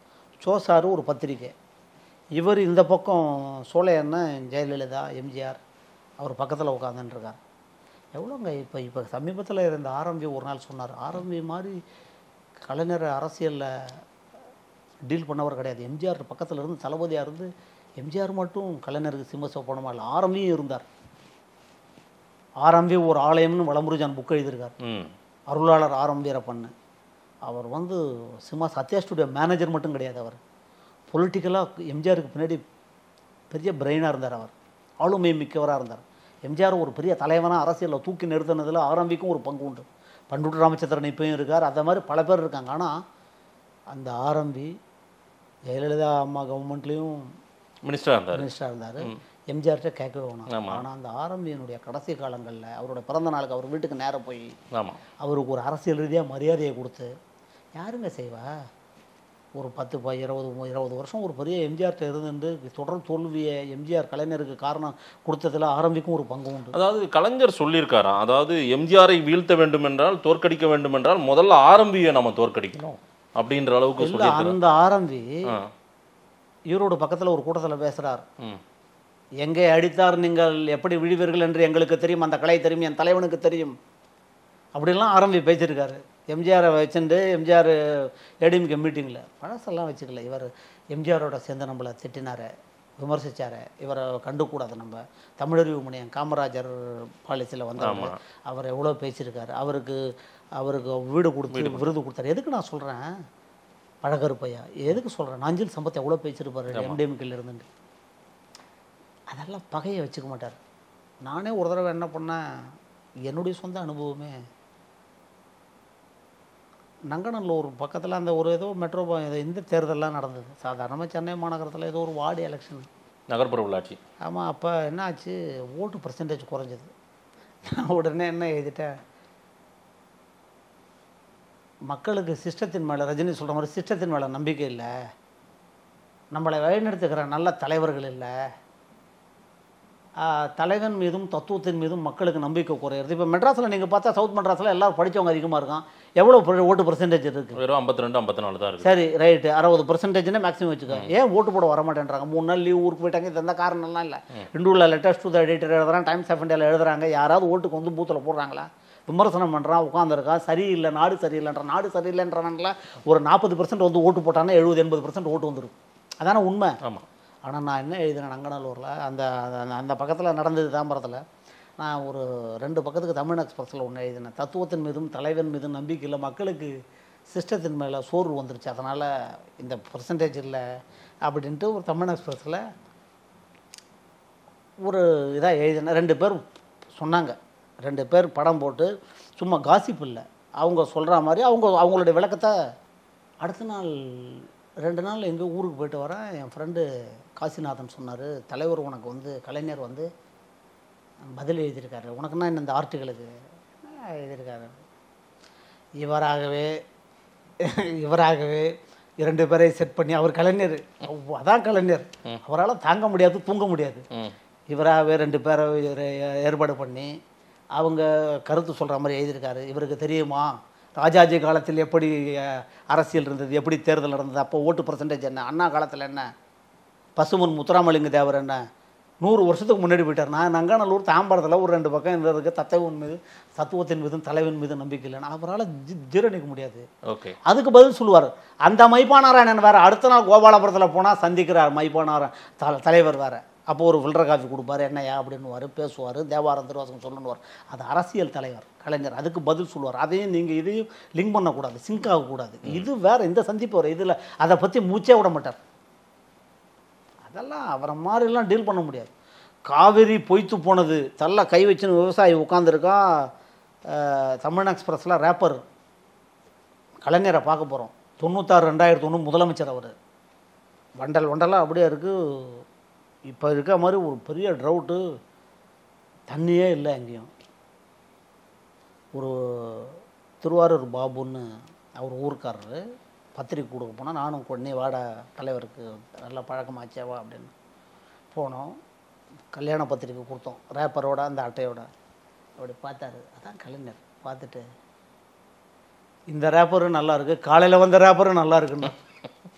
சோசாரு ஒரு பத்திரிக்கை, இவர் இந்த பக்கம் சோலையண்ணன் ஜெயலலிதா எம்ஜிஆர் அவர் பக்கத்தில் உட்காந்துட்டுருக்கார். எவ்வளோங்க இப்போ இப்போ சமீபத்தில் இருந்த ஆரம்பி ஒரு நாள் சொன்னார், ஆரம்பி மாதிரி கலைஞர் அரசியலில் டீல் பண்ணவர் கிடையாது. எம்ஜிஆர் பக்கத்தில் இருந்து தளபதியாக இருந்து எம்ஜிஆர் மட்டும் கலைஞருக்கு சிம்ம சோப்பனமா இல்லை, ஆரம்பியும் இருந்தார். ஆரம்பி ஒரு ஆலயம்னு வளமுருஜான் புக் எழுதியிருக்கார், அருளாளர் ஆரம்பியரப்பண்ணு. அவர் வந்து சிம்மா சத்யா ஸ்டுடியோ மேனேஜர் மட்டும் கிடையாது, அவர் பொலிட்டிக்கலாக எம்ஜிஆருக்கு பின்னாடி பெரிய பிரெயினாக இருந்தார், அவர் ஆளுமை மிக்கவராக இருந்தார். எம்ஜிஆர் ஒரு பெரிய தலைவனாக அரசியலில் தூக்கி நிறுத்தினதில் ஆரம்பிக்கும் ஒரு பங்கு உண்டு. பண்ருட்டி ராமச்சந்திரன் இப்பயும் இருக்கார், அந்த மாதிரி பல பேர் இருக்காங்க. ஆனால் அந்த ஆரம்பி ஜெயலலிதா அம்மா கவர்மெண்ட்லேயும் மினிஸ்டராக இருந்தார் மினிஸ்டராக இருந்தார் எம்ஜிஆர்கிட்ட கேட்கவே வேணும். ஆனால் அந்த ஆரம்பியினுடைய கடைசி காலங்களில் அவரோட பிறந்த நாளுக்கு அவர் வீட்டுக்கு நேரம் போய் அவருக்கு ஒரு அரசியல் ரீதியாக மரியாதையை கொடுத்து யாருங்க செய்வா? ஒரு பத்து ப இருபது இருபது வருஷம் ஒரு பெரிய எம்ஜிஆர்கிட்ட இருந்து தொடர் தோல்வியை எம்ஜிஆர் கலைஞருக்கு காரணம் கொடுத்ததில் ஆரம்பிக்கும் ஒரு பங்கு உண்டு. அதாவது கலைஞர் சொல்லியிருக்காராம், அதாவது எம்ஜிஆரை வீழ்த்த வேண்டும் என்றால், தோற்கடிக்க வேண்டும் என்றால் முதல்ல ஆரம்பியை நம்ம தோற்கடிக்கணும் அப்படின்ற அளவுக்கு இல்லை. அந்த ஆரம்பி ஈரோடு பக்கத்தில் ஒரு கூட்டத்தில் பேசுகிறார், எங்கே அடித்தார் நீங்கள் எப்படி விழுவீர்கள் என்று எங்களுக்கு தெரியும், அந்த கலை தெரியும், என் தலைவனுக்கு தெரியும் அப்படின்லாம் ஆரம்பி பேசியிருக்காரு. எம்ஜிஆரை வச்சுட்டு எம்ஜிஆர் ஏடிஎம்கே மீட்டிங்கில் பழசெல்லாம் வச்சுக்கல, இவர் எம்ஜிஆரோட சேர்ந்து நம்மளை திட்டினார், விமர்சித்தார், இவரை கண்டுக்கூடாது. நம்ம தமிழறிவு முனையம் காமராஜர் பாலிசியில் வந்தவர், அவர் எவ்வளோ பேசியிருக்காரு, அவருக்கு அவருக்கு வீடு கொடுத்து விருது கொடுத்தாரு. எதுக்கு நான் சொல்கிறேன் பழகருப்பையா, எதுக்கு சொல்கிறேன், நாஞ்சில் சம்பத் எவ்வளோ பேசியிருப்பார் எம்டிஎம்கேல இருந்துட்டு. அதெல்லாம் பகையை வச்சுக்க மாட்டார். நானே ஒரு தடவை என்ன பண்ணேன், என்னுடைய சொந்த அனுபவமே, நங்கநல்லூர் பக்கத்தில் அந்த ஒரு ஏதோ மெட்ரோ இந்த தேர்தலெலாம் நடந்தது. சாதாரணமாக சென்னை மாநகரத்தில் ஏதோ ஒரு வார்டு எலெக்ஷன், நகர்ப்புற உள்ளாட்சி. ஆமாம். அப்போ என்ன ஆச்சு, ஓட்டு பர்சன்டேஜ் குறைஞ்சது. நான் உடனே என்ன எழுதிட்டேன், மக்களுக்கு சிஸ்டத்தின் மேலே, ரஜினி சொல்கிற மாதிரி சிஸ்டத்தின் மேலே நம்பிக்கை இல்லை, நம்மளை வழிநடத்துகிற நல்ல தலைவர்கள் இல்லை, தலைவன் மீதும் தத்துவத்தின் மீதும் மக்களுக்கு நம்பிக்கை குறையிறது. இப்போ மெட்ராஸில் நீங்கள் பார்த்தா சவுத் மெட்ராஸில் எல்லோரும் படித்தவங்க அதிகமாக இருக்கான். எவ்வளோ ஓட்டு பர்சன்டேஜ் இருக்குது? வெறும் ஐம்பத்தி ரெண்டு ஐம்பத்தி நாலு தான் இருக்குது. சரி ரைட்டு, அறுபது பர்சன்டேஜ்னா மேக்ஸிமம் வச்சுக்கோங்க. ஏன் ஓட்டு போட வர மாட்டேன்றாங்க? மூணு நாள் லீவ் ஊருக்கு போயிட்டாங்க, இது எந்த காரணம்லாம் இல்லை. இண்டூரில் லெட்டர்ஸ் டு த எடிட்டர் எழுதுறான், டைம்ஸ் ஆஃப் இந்தியாவில் எழுதுறாங்க, யாராவது ஓட்டுக்கு வந்து பூத்தில் போடுறாங்களா? விமர்சனம் பண்ணுறான், உட்காந்துருக்கான், சரியில்லை நாடு சரியில்லைன்ற, நாடு சரியில்லைன்றனால ஒரு நாற்பது பர்சன்ட் வந்து ஓட்டு போட்டாங்கன்னா எழுபது எண்பது பர்சன்ட் ஓட்டு வந்துடும். அதான உண்மை. ஆமாம். ஆனால் நான் என்ன எழுதினேன், நங்கநல்லூரில் அந்த அந்த பக்கத்தில் நடந்தது தாம்பரத்தில், நான் ஒரு ரெண்டு பக்கத்துக்கு தமிழ் எக்ஸ்பிரஸில் ஒன்று எழுதினேன், தத்துவத்தின் மீதும் தலைவன் மீதும் நம்பிக்கை இல்லை, மக்களுக்கு சிஸ்டத்தின் மேலே சோர்வு வந்துருச்சு, அதனால் இந்த பர்சன்டேஜ் இல்லை அப்படின்ட்டு ஒரு தமிழ் எக்ஸ்பிரஸில் ஒரு இதாக எழுதினேன். ரெண்டு பேர் சொன்னாங்க, ரெண்டு பேர் படம் போட்டு சும்மா காசிப் இல்லை, அவங்க சொல்கிற மாதிரி அவங்க அவங்களுடைய விளக்கத்தை. அடுத்த நாள் ரெண்டு நாள் எங்கள் ஊருக்கு போயிட்டு வரேன், என் ஃப்ரெண்டு காசிநாதன் சொன்னார், தலைவர் உனக்கு வந்து கலைஞர் வந்து பதில் எழுதியிருக்காரு, உனக்குன்னா என்ன இந்த ஆர்டிகளுக்கு எழுதியிருக்காரு. இவராகவே இவராகவே இரண்டு பேரை செட் பண்ணி, அவர் கலைஞர், அதான் கலைஞர், அவரால் தாங்க முடியாது தூங்க முடியாது, இவராகவே ரெண்டு பேரை ஏற்பாடு பண்ணி அவங்க கருத்து சொல்கிற மாதிரி எழுதியிருக்காரு. இவருக்கு தெரியுமா ராஜாஜி காலத்தில் எப்படி அரசியல் இருந்தது, எப்படி தேர்தல் நடந்தது, அப்போ ஓட்டு பர்சன்டேஜ் என்ன, அண்ணா காலத்தில் என்ன, பசுமன் முத்துராமலிங்க தேவர் என்ன, நூறு வருஷத்துக்கு முன்னாடி போயிட்டார். நான் நங்கநல்லூர் தாம்பரத்தில் ஒரு ரெண்டு பக்கம் இருந்ததுக்கு தத்துவன் மீது தத்துவத்தின் மீதும் தலைவன் மீது நம்பிக்கை இல்லைன்னா அவரால் ஜி ஜீரணிக்க முடியாது. ஓகே, அதுக்கு பதில் சொல்லுவார். அந்த மைப்பானாராயணன் வேறு, அடுத்த நாள் கோபாலபுரத்தில் போனால் சந்திக்கிறார் மைப்பானாராயண் த தலைவர் வேறு, அப்போ ஒரு ஃபில்டர் காஃபி கொடுப்பார், என்னையா அப்படின்னுவார், பேசுவார், தேவாரம் திருவாசகம் சொல்லணுவார். அது அரசியல் தலைவர் கலைஞர், அதுக்கு பதில் சொல்லுவார். அதையும் நீங்கள் இதையும் லிங்க் பண்ணக்கூடாது, சிங்க் ஆகக்கூடாது. இது வேறு, இந்த சந்திப்பு வரும், இதில் அதை பற்றி மூச்சே விட மாட்டார். அதெல்லாம் அவரை மாதிரிலாம் டீல் பண்ண முடியாது. காவிரி பொய்த்து போனது தள்ள கை வச்சுன்னு விவசாயி உட்காந்துருக்கா. தமிழ் எக்ஸ்பிரஸில் ரேப்பர் கலைஞரை பார்க்க போகிறோம், தொண்ணூத்தாறு ரெண்டாயிரத்தி ஒன்று முதலமைச்சர் அவர், வண்டல் வண்டலாக அப்படியே இருக்குது. இப்போ இருக்க மாதிரி ஒரு பெரிய ட்ரவுட்டு, தண்ணியே இல்லை எங்கேயும். ஒரு திருவாரூர் பாபுன்னு அவர் ஊருக்காரரு பத்திரிக்கை கொடுக்க போனால், நானும் உடனே வாட தலைவருக்கு நல்ல பழக்கமாச்சேவா அப்படின்னு போனோம். கல்யாண பத்திரிக்கை கொடுத்தோம் ரேப்பரோட அந்த அட்டையோட. அப்படி பார்த்தாரு, அதான் கலைஞர். பார்த்துட்டு இந்த ரேப்பரும் நல்லா இருக்குது, காலையில் வந்த ரேப்பரும் நல்லா இருக்குன்னு.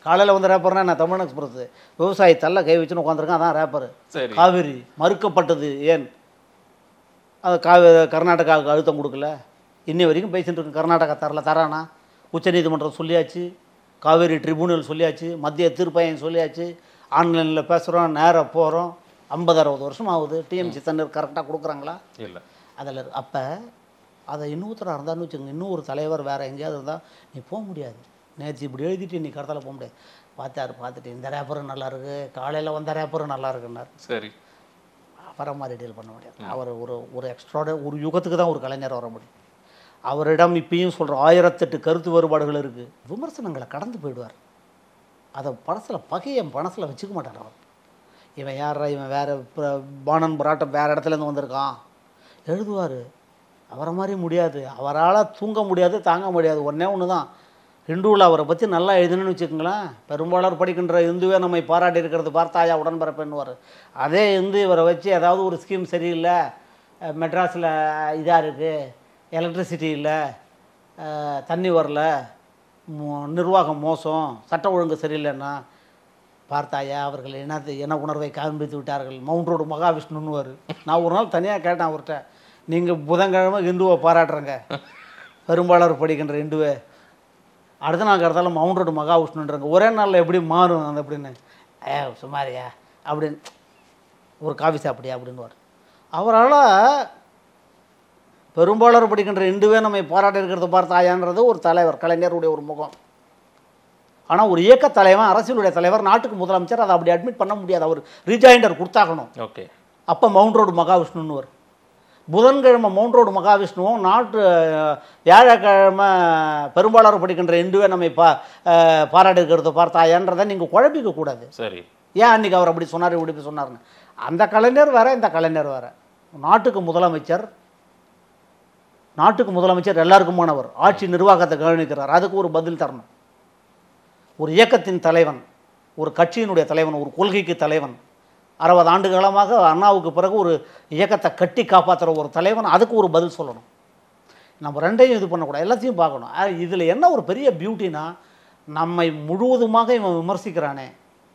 காலையில் வந்து ரேப்பர்னா நான் தமிழ் எக்ஸ்பிரஸ் விவசாயி தள்ள கை வச்சுன்னு உட்காந்துருக்கேன், அதான் ரேப்பர். காவிரி மறுக்கப்பட்டது ஏன்? அது காவி கர்நாடகாவுக்கு அழுத்தம் கொடுக்கல, இன்னி வரைக்கும் பேசிட்டு இருக்கு. கர்நாடகா தரல, தரானா? உச்சநீதிமன்றம் சொல்லியாச்சு, காவேரி ட்ரிபியூனல் சொல்லியாச்சு, மத்திய தீர்ப்பாயம் சொல்லியாச்சு, ஆன்லைனில் பேசுகிறோம், நேராக போகிறோம். ஐம்பது அறுபது வருஷம் ஆகுது. டிஎம்சி தண்ணீர் கரெக்டாக கொடுக்குறாங்களா? இல்லை. அதில் அப்போ அதை இன்னொருத்தராக இருந்தான்னு வச்சுக்கோங்க, இன்னும் ஒரு தலைவர் வேறு எங்கேயாவது இருந்தால் நீ போக முடியாது. நேற்று இப்படி எழுதிட்டு நீ கடத்தால் போக முடியாது. பார்த்தாரு, பார்த்துட்டு இந்த ரேப்பரும் நல்லா இருக்குது, காலையில் வந்த ரேப்பரும் நல்லா இருக்குன்னார். சரி, அப்புறம் மாதிரி டீல் பண்ண முடியாது. அவர் ஒரு ஒரு எக்ஸ்ட்ராட ஒரு யுகத்துக்கு தான் ஒரு கலைஞர் வர முடியும். அவரிடம் இப்பயும் சொல்கிற ஆயிரத்தெட்டு கருத்து வேறுபாடுகள் இருக்குது. விமர்சனங்களை கடந்து போயிடுவார். அதை படத்தில் பகையை மனசில் வச்சுக்க மாட்டார் அவர். இவன் யாரா, இவன் வேறு பானன் புராட்டம் வேறு இடத்துலேருந்து வந்திருக்கான் எழுதுவார். அவரை மாதிரி முடியாது, அவரால் தூங்க முடியாது, தாங்க முடியாது. ஒன்றே ஒன்று தான், ஹிந்துவில் அவரை பற்றி நல்லா எழுதுன்னு வச்சுக்கோங்களேன். பெரும்பாலார் படிக்கின்ற இந்துவே நம்மை பாராட்டி இருக்கிறது பார்த்தாயா உடன்பிறப்புன்னுவார். அதே இந்து இவரை வச்சு ஏதாவது ஒரு ஸ்கீம் சரியில்லை, மெட்ராஸில் இதாக இருக்குது, எலக்ட்ரிசிட்டி இல்லை, தண்ணி வரல, நிர்வாகம் மோசம், சட்ட ஒழுங்கு சரியில்லைன்னா பார்த்தாயா அவர்கள் என்ன என்ன உணர்வை காண்பித்து விட்டார்கள், மவுண்ட் ரோடு மகாவிஷ்ணுன்னுவார். நான் ஒரு நாள் தனியாக கேட்டேன் அவர்கிட்ட, நீங்கள் புதன்கிழமை இந்துவை பாராட்டுறங்க, பெரும்பாலார் படிக்கின்ற இந்துவை, அடுத்த நாள் கடத்தாலும் மவுண்ட் ரோடு மகாவிஷ்ணுன்றாங்க, ஒரே நாளில் எப்படி மாறும் அந்த அப்படின்னு. ஏ சுமாரியா அப்படின்னு, ஒரு காஃபி சாப்பிடியா அப்படின்னுவார். அவரால் பெரும்பாலார் படிக்கின்ற இந்துவே நம்மை பாராட்டி இருக்கிறத பார்த்தாயான்றது ஒரு தலைவர், கலைஞருடைய ஒரு முகம். ஆனால் ஒரு இயக்க தலைவன், அரசியலுடைய தலைவர், நாட்டுக்கு முதலமைச்சர், அதை அப்படி அட்மிட் பண்ண முடியாது. அவர் ரீஜாயிண்டர் கொடுத்தாகணும். ஓகே, அப்போ மவுண்ட் ரோடு மகாவிஷ்ணுன்னு வரும். புதன்கிழமை மவுண்ட் ரோடு மகாவிஷ்ணுவும் நாட்டு வியாழக்கிழமை பெரும்பாலார் படிக்கின்ற இந்துவே நம்மை பா பாராட்டி இருக்கிறத பார்த்தாயன்றதை நீங்கள் குழப்பிக்க கூடாது. சரி, ஏன் அன்றைக்கி அவர் அப்படி சொன்னார் இப்படி சொன்னார்னு. அந்த கலைஞர் வேறு, இந்த கலைஞர் வேறு. நாட்டுக்கு முதலமைச்சர், நாட்டுக்கு முதலமைச்சர் எல்லாருக்குமானவர், ஆட்சி நிர்வாகத்தை கவனிக்கிறார், அதுக்கு ஒரு பதில் தரணும். ஒரு இயக்கத்தின் தலைவன், ஒரு கட்சியினுடைய தலைவன், ஒரு கொள்கைக்கு தலைவன், அறுபது ஆண்டு காலமாக அண்ணாவுக்கு பிறகு ஒரு இயக்கத்தை கட்டி காப்பாற்றுற ஒரு தலைவன், அதுக்கு ஒரு பதில் சொல்லணும். நம்ம ரெண்டையும் இது பண்ணக்கூடாது, எல்லாத்தையும் பார்க்கணும். இதில் என்ன ஒரு பெரிய பியூட்டினா, நம்மை முழுவதுமாக இவன் விமர்சிக்கிறானே,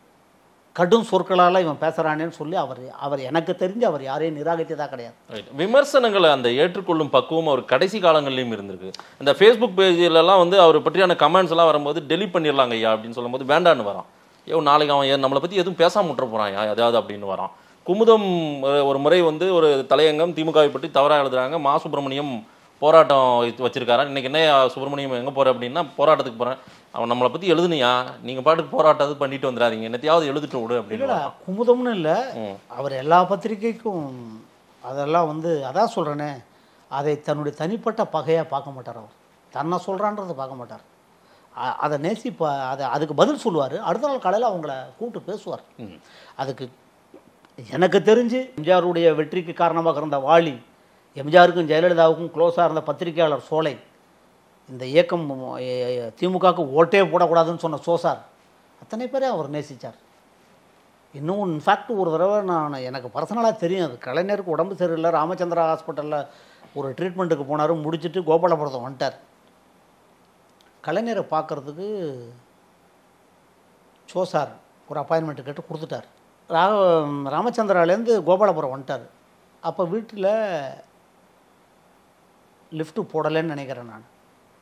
கடும் சொற்களால் இவன் பேசுகிறானேன்னு சொல்லி அவர் அவர் எனக்கு தெரிஞ்சு அவர் யாரையும் நிராகரித்ததாக கிடையாது. விமர்சனங்களை அந்த ஏற்றுக்கொள்ளும் பக்குவம் அவர் கடைசி காலங்கள்லையும் இருந்திருக்கு. இந்த ஃபேஸ்புக் பேஜிலலாம் வந்து அவர் பற்றியான கமெண்ட்ஸ் எல்லாம் வரும்போது டெலிட் பண்ணிடலாங்க ஐயா அப்படின்னு சொல்லும்போது வேண்டான்னு வரான். ஐயோ நாளைக்கு அவன் நம்மளை பற்றி எதுவும் பேசாம விட்டுற போகிறான் யா எதாவது அப்படின்னு வரான். குமுதம் ஒரு முறை வந்து ஒரு தலையங்கம் திமுகவை பற்றி தவறாக எழுதுறாங்க. மா சுப்பிரமணியம் போராட்டம் வச்சிருக்காரா, இன்னைக்கு என்ன சுப்பிரமணியம் எங்கே போகிற அப்படின்னா போராட்டத்துக்கு போகிறேன். அவன் நம்மளை பற்றி எழுதுனியா, நீங்கள் பாட்டுக்கு போராட்டது பண்ணிட்டு வந்துடாதீங்க, என்னத்தையாவது எழுதிட்டு விடு அப்படின்னு. குமுதம்னு இல்லை, அவர் எல்லா பத்திரிகைக்கும் அதெல்லாம் வந்து அதான் சொல்கிறேனே, அதை தன்னுடைய தனிப்பட்ட பகையாக பார்க்க மாட்டார். அவர் தன்னை சொல்கிறான்றதை பார்க்க மாட்டார். அதை நேசிப்பா, அதை அதுக்கு பதில் சொல்லுவார். அடுத்த நாள் காலையில் அவங்கள கூப்பிட்டு பேசுவார். அதுக்கு எனக்கு தெரிஞ்சு எம்ஜிஆருடைய வெற்றிக்கு காரணமாக இருந்த வாலி, எம்ஜிஆருக்கும் ஜெயலலிதாவுக்கும் க்ளோஸாக இருந்த பத்திரிகையாளர் சோலை, இந்த இயக்கம் திமுகவுக்கு ஓட்டே போடக்கூடாதுன்னு சொன்ன சோசார், அத்தனை பேரே அவர் நேசித்தார். இன்னும் இன்ஃபேக்ட் ஒரு தடவை நான் எனக்கு பர்சனலாக தெரியும், அது கலைஞருக்கு உடம்பு சரியில்லை, ராமச்சந்திரா ஹாஸ்பிட்டலில் ஒரு ட்ரீட்மெண்ட்டுக்கு போனார், முடிச்சுட்டு கோபாலபுரத்தை வந்துட்டார். கலைஞரை பார்க்குறதுக்கு சோசார் ஒரு அப்பாயின்மெண்ட்டு கேட்டு கொடுத்துட்டார். ரா ராமச்சந்திராலேருந்து கோபாலபுரம் வந்துட்டார். அப்போ வீட்டில் லிஃப்ட்டு போடலைன்னு நினைக்கிறேன் நான்.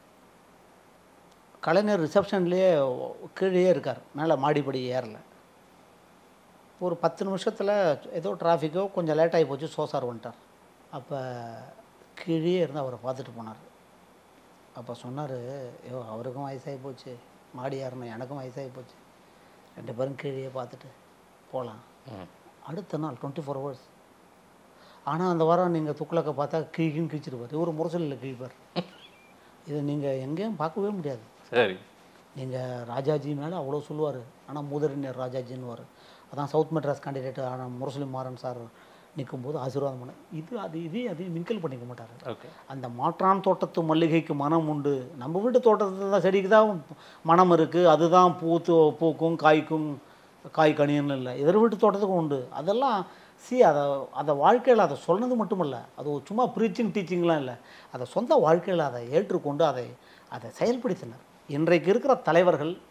கலைஞர் ரிசப்ஷன்லேயே கீழே இருக்கார், மேலே மாடிப்படி ஏறலை. ஒரு பத்து நிமிஷத்தில் ஏதோ டிராஃபிக்கோ கொஞ்சம் லேட் ஆகி போச்சு, சோசார் வந்துட்டார். அப்போ கீழே இருந்து அவரை பார்த்துட்டு போனார். அப்போ சொன்னார், ஐயோ அவருக்கும் வயசாகி போச்சு, மாடி ஏறணும், எனக்கும் வயசாகி போச்சு, ரெண்டு பேரும் கீழே பார்த்துட்டு போகலாம். அடுத்த நாள் டுவெண்ட்டி ஃபோர் ஹவர்ஸ் ஆனால் அந்த வாரம் நீங்கள் துக்ளக்கை பார்த்தா கீழ்கின்னு கிழிச்சிருப்பார், இவர் முரசலில் கிழிப்பார். இதை நீங்கள் எங்கேயும் பார்க்கவே முடியாது. சரி, நீங்கள் ராஜாஜி மேலே அவ்வளோ சொல்லுவார், ஆனால் மூதறிஞர் ராஜாஜின்னுவார். அதான் சவுத் மெட்ராஸ் கேண்டிடேட் ஆனால் முரசலி மாறன் சார் நிற்கும்போது ஆசீர்வாதம் பண்ண இது அது இதே அதையும் மிங்கல் பண்ணிக்க மாட்டார். ஓகே, அந்த மாற்றான் தோட்டத்து மல்லிகைக்கு மனம் உண்டு, நம்ம வீட்டு தோட்டத்தில் தான் செடிக்கு தான் மனம் இருக்குது, அதுதான் பூத்து பூக்கும் காய்க்கும் காய் கனின்னு இல்லை, எதிர் வீட்டு தோட்டத்துக்கும் உண்டு. அதெல்லாம் சி அதை அதை வாழ்க்கையில் அதை சொன்னது மட்டும் இல்லை, அது சும்மா ப்ரீச்சிங் டீச்சிங்லாம் இல்லை, அதை சொந்த வாழ்க்கையில் அதை ஏற்றுக்கொண்டு அதை அதை செயல்படுத்தினர். இன்றைக்கு இருக்கிற தலைவர்கள்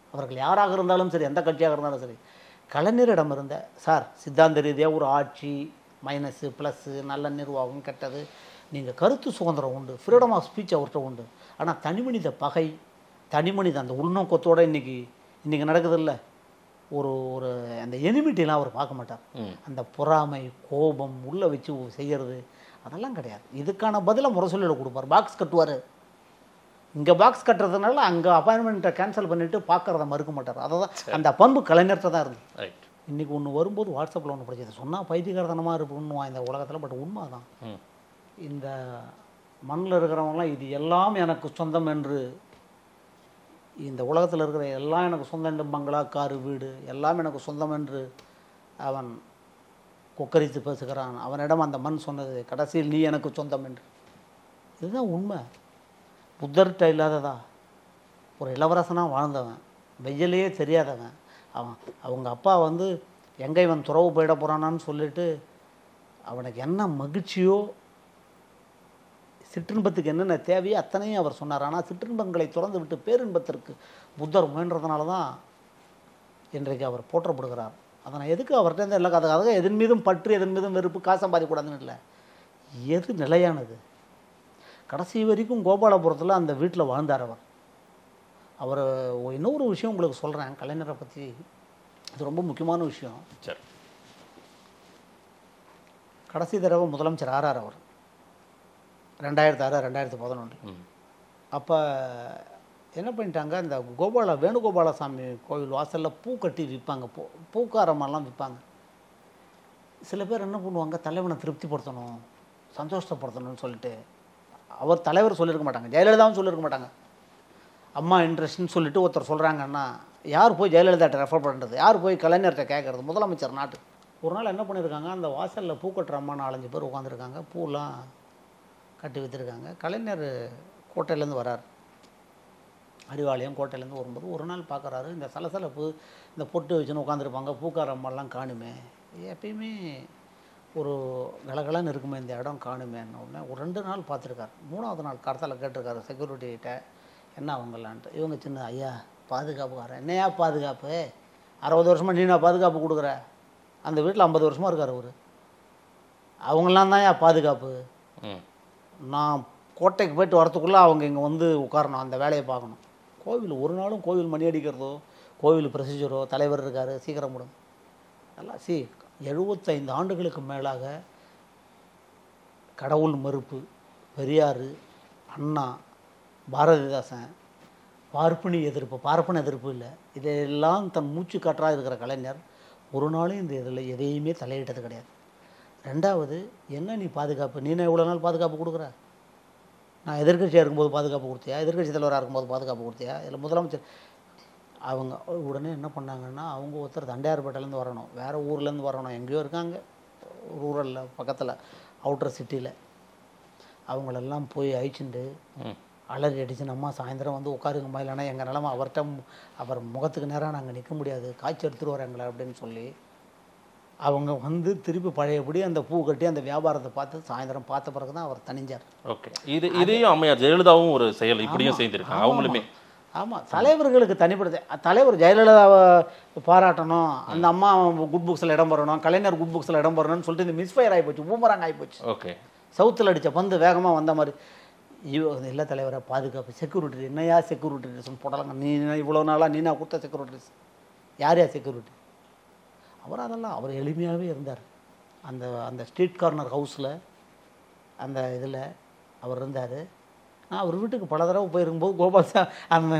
அவர்கள் யாராக இருந்தாலும் சரி, எந்த கட்சியாக இருந்தாலும் சரி, கலைஞரிடம் இருந்த சார் சித்தாந்த ரீதியாக ஒரு ஆட்சி மைனஸு ப்ளஸ்ஸு, நல்ல நிர்வாகம் கெட்டது, நீங்கள் கருத்து சுதந்திரம் உண்டு, ஃப்ரீடம் ஆஃப் ஸ்பீச் அவர்கிட்ட உண்டு. ஆனால் தனிமனித பகை, தனிமனித அந்த உள்நோக்கத்தோடு இன்றைக்கி இன்றைக்கி நடக்குதில்ல, ஒரு ஒரு அந்த எனிமிட்டிலாம் அவர் பார்க்க மாட்டார். அந்த பொறாமை, கோபம் உள்ளே வச்சு செய்கிறது அதெல்லாம் கிடையாது. இதுக்கான பதிலாக முரசொலியில் கொடுப்பார், பாக்ஸ் கட்டுவார். இங்கே பாக்ஸ் கட்டுறதுனால அங்கே அப்பாயின்மெண்ட்டை கேன்சல் பண்ணிவிட்டு பார்க்குறத மறுக்க மாட்டார். அதை தான் அந்த பண்பு கலைஞர்கிட்ட தான் இருந்தது. இன்றைக்கி ஒன்று வரும்போது வாட்ஸ்அப்பில் ஒன்று படிச்சது சொன்னால் பைத்தியகாரத்தனமாக இருக்குன்னுவான் இந்த உலகத்தில். பட் உண்மை தான். இந்த மண்ணில் இருக்கிறவங்களாம் இது எல்லாம் எனக்கு சொந்தம் என்று, இந்த உலகத்தில் இருக்கிற எல்லாம் எனக்கு சொந்தம் என்று, பங்களா, காரு, வீடு எல்லாம் எனக்கு சொந்தம் என்று அவன் கொக்கரித்து பேசுகிறான். அவனிடம் அந்த மண் சொன்னது கடைசியில் நீ எனக்கு சொந்தம் என்று. இதுதான் உண்மை. புத்தர்கிட்ட இல்லாததா? ஒரு இளவரசனாக வாழ்ந்தவன், வெயிலையே தெரியாதவன், அவன் அவங்க அப்பா வந்து எங்கே இவன் துறவு போயிட போகிறானான்னு சொல்லிட்டு அவனுக்கு என்ன மகிழ்ச்சியோ, சிற்றின்பத்துக்கு என்னென்ன தேவையோ அத்தனையும் அவர் சொன்னார். ஆனால் சிற்றின்பங்களை திறந்து விட்டு பேரின்பத்திற்கு புத்தர் முயன்றதுனால தான் இன்றைக்கு அவர் போற்றப்படுகிறார். அதை நான் எதுக்கு அவர்கிட்ட இல்லை, அதுக்காக எதன் மீதும் பற்று, எதன் மீதும் வெறுப்பு, காசு சம்பாதிக்கூடாதுன்னு இல்லை. எது நிலையானது? கடைசி வரைக்கும் கோபாலபுரத்தில் அந்த வீட்டில் வாழ்ந்தார் அவர். அவர் இன்னொரு விஷயம் உங்களுக்கு சொல்கிறேன் கலைஞரை பற்றி, இது ரொம்ப முக்கியமான விஷயம். சரி, கடைசி தடவை முதலமைச்சர் ஆறார் அவர், ரெண்டாயிரத்தி ஆறு ரெண்டாயிரத்தி பதினொன்று. அப்போ என்ன பண்ணிட்டாங்க, இந்த கோபால வேணுகோபாலசாமி கோவில் வாசலில் பூ கட்டி விற்பாங்க, பூ பூக்காரமெல்லாம் விற்பாங்க. சில பேர் என்ன பண்ணுவாங்க, தலைவனை திருப்திப்படுத்தணும், சந்தோஷப்படுத்தணும்னு சொல்லிட்டு, அவர் தலைவர் சொல்லியிருக்க மாட்டாங்க, ஜெயலலிதாவும் சொல்லியிருக்க மாட்டாங்க. அம்மா இன்ட்ரெஸ்ட்னு சொல்லிட்டு ஒருத்தர் சொல்கிறாங்கன்னா யார் போய் ஜெயலலிதாட்ட ரெஃபர் பண்ணுறது, யார் போய் கலைஞர்கிட்ட கேட்குறது? முதலமைச்சர் நாட்டு. ஒரு நாள் என்ன பண்ணியிருக்காங்க, அந்த வாசலில் பூ கட்டுற அம்மா நாலஞ்சு பேர் உட்காந்துருக்காங்க, பூலாம் கட்டி விற்றுருக்காங்க. கலைஞர் கோட்டையிலேருந்து வரார், அறிவாலயம் கோட்டையிலேருந்து வரும்போது ஒரு நாள் பார்க்குறாரு, இந்த சலசலப்பு, இந்த பொட்டு வச்சுன்னு உட்காந்துருப்பாங்க, பூக்கார அம்மாலாம் காணுமே, எப்பயுமே ஒரு கலகலன்னு இருக்குமே இந்த இடம் காணுமேன்னு உடனே ஒரு ரெண்டு நாள் பார்த்துருக்காரு. மூணாவது நாள் கடத்தில் கேட்டிருக்காரு செக்யூரிட்டிகிட்ட, என்ன அவங்களான்ட்டு. இவங்க சின்ன, ஐயா பாதுகாப்புக்காரன். என்னையா பாதுகாப்பு, அறுபது வருஷமாக நீ நான் பாதுகாப்பு கொடுக்குற, அந்த வீட்டில் ஐம்பது வருஷமாக இருக்கார் அவர், அவங்களாம் தான் ஏன் பாதுகாப்பு, நான் கோட்டைக்கு போய்ட்டு வரத்துக்குள்ளே அவங்க இங்கே வந்து உட்காரணும், அந்த வேலையை பார்க்கணும். கோவில் ஒரு நாளும் கோவில் மணி அடிக்கிறதோ, கோவில் ப்ரொசீஜரோ, தலைவர் இருக்கார் சீக்கிரம் முடியும் அதெல்லாம். சி எழுபத்தைந்து ஆண்டுகளுக்கு மேலாக கடவுள் மறுப்பு, பெரியார், அண்ணா, பாரதிதாசன், பார்ப்பனி எதிர்ப்பு, பார்ப்பன எதிர்ப்பு இல்லை, இதெல்லாம் தன் மூச்சு காற்றாக இருக்கிற கலைஞர் ஒரு நாளும் இந்த இதில் எதையுமே தலையிட்டது கிடையாது. ரெண்டாவது, என்ன நீ பாதுகாப்பு, நீ எவ்வளோ நாள் பாதுகாப்பு கொடுக்குற? நான் எதிர்கட்சியாக இருக்கும்போது பாதுகாப்பு கொடுத்தியா, எதிர்கட்சி தலைவராக இருக்கும்போது பாதுகாப்பு கொடுத்தியா? இதில் முதலமைச்சர் அவங்க உடனே என்ன பண்ணாங்கன்னா, அவங்க ஒருத்தர் தண்டையார்பேட்டையிலேருந்து வரணும், வேறு ஊர்லேருந்து வரணும், எங்கேயோ இருக்காங்க ரூரலில் பக்கத்தில் அவுட்டர் சிட்டியில், அவங்களெல்லாம் போய் அழிச்சுட்டு அலறி அடிச்சு, நம்ம சாயந்தரம் வந்து உட்காருங்கம்மா, இல்லைன்னா எங்கள் நிலமை அவர்கிட்ட அவர் முகத்துக்கு நேராக நாங்கள் நிற்க முடியாது, காய்ச்சி எடுத்துகிட்டு வராங்களே அப்படின்னு சொல்லி அவங்க வந்து திருப்பி பழையபடி அந்த பூ கட்டி அந்த வியாபாரத்தை பார்த்து சாயந்தரம் பார்த்த பிறகு தான் அவர் தனிஞ்சார். ஓகே, இது இதையும் அம்மையார் ஜெயலலிதாவும் ஒரு செயல் இப்படியும் செய்திருக்காங்க அவங்களுமே. ஆமாம், தலைவர்களுக்கு தனிப்படுத்த தலைவர் ஜெயலலிதாவை பாராட்டணும், அந்த அம்மா குட் புக்ஸில் இடம் பெறணும், கலைஞர் குட் புக்ஸில் இடம் பெறணும்னு சொல்லிட்டு இந்த மிஸ்ஃபயர் ஆகிப்போச்சு, பூமராங்க ஆகிப்போச்சு. ஓகே, சவுத்தில் அடித்த பந்து வேகமாக வந்த மாதிரி. இவ இல்லை தலைவரை பாதுகாப்பு, செக்யூரிட்டி, என்னையா செக்யூரிட்டி போடலாங்க, நீ இவ்வளோ நாளாக நீ நான் கொடுத்த செக்யூரிட்டிஸ் யார் யார் செக்யூரிட்டி? அவர் அதெல்லாம் அவர் எளிமையாகவே இருந்தார். அந்த அந்த ஸ்ட்ரீட் கார்னர் ஹவுஸில் அந்த இதில் அவர் இருந்தார். நான் அவர் வீட்டுக்கு பல தடவை போயிருக்கும்போது கோபால் சார் அந்த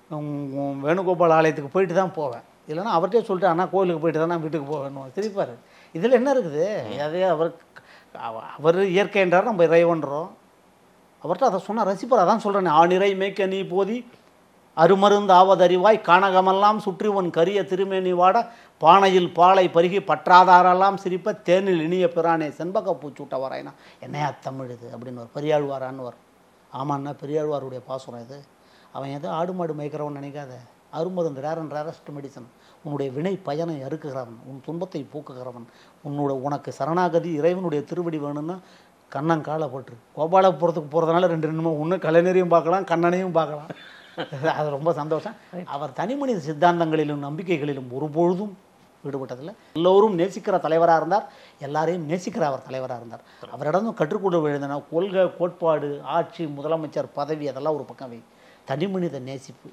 வேணுகோபால் ஆலயத்துக்கு போயிட்டு தான் போவேன், இல்லைன்னா அவர்கிட்டே சொல்லிட்டு அண்ணா கோயிலுக்கு போயிட்டு தான் நான் வீட்டுக்கு போவேணும் சிரிப்பார். இதில் என்ன இருக்குது, அதே அவர் அவர் இயற்கைன்றார், நம்ம இறைவன்றோம். அவர்கிட்ட அதை சொன்னால் ரசிப்பார். அதான் சொல்கிறேன், ஆணிரை மேய்க்க நீ போதி அருமருந்து ஆவதறிவாய் காணகமெல்லாம் சுற்றி உன் கரிய திருமேனி வாட பானையில் பாலை பருகி பற்றாதாரெல்லாம் சிரிப்ப தேனில் இனிய பிரானே செண்பக பூச்சூட்டவராயினா என்னையா தமிழ் இது அப்படின்னு ஒரு பெரியாழ்வாரான்னு வரும். ஆமாண்ணா, பெரியாழ்வாருடைய பாசுரம் இது. அவன் எதோ ஆடு மாடு மேய்க்கிறவன் நினைக்காத, அருமருந்து ரேரன் ரேரஸ்ட் மெடிசன், உன்னுடைய வினை பயனை அறுக்குகிறவன், உன் துன்பத்தை போக்குகிறவன், உன்னோட உனக்கு சரணாகதி இறைவனுடைய திருவடி வேணும்னா கண்ணன் காலை போட்டுரு. கோபாலபுரத்துக்கு போகிறதுனால ரெண்டு நிமிடம் ஒன்று கலைஞரையும் பார்க்கலாம், கண்ணனையும் பார்க்கலாம். அது ரொம்ப சந்தோஷம். அவர் தனிமனித சித்தாந்தங்களிலும் நம்பிக்கைகளிலும் ஒருபொழுதும் ஈடுபட்டதில்லை. எல்லோரும் நேசிக்கிற தலைவராக இருந்தார், எல்லாரையும் நேசிக்கிற அவர் தலைவராக இருந்தார். அவரிடம் கற்றுக்கொண்டு எழுதின கொள்கை, கோட்பாடு, ஆட்சி, முதலமைச்சர் பதவி அதெல்லாம் ஒரு பக்கம் வை. தனிமனித நேசிப்பு,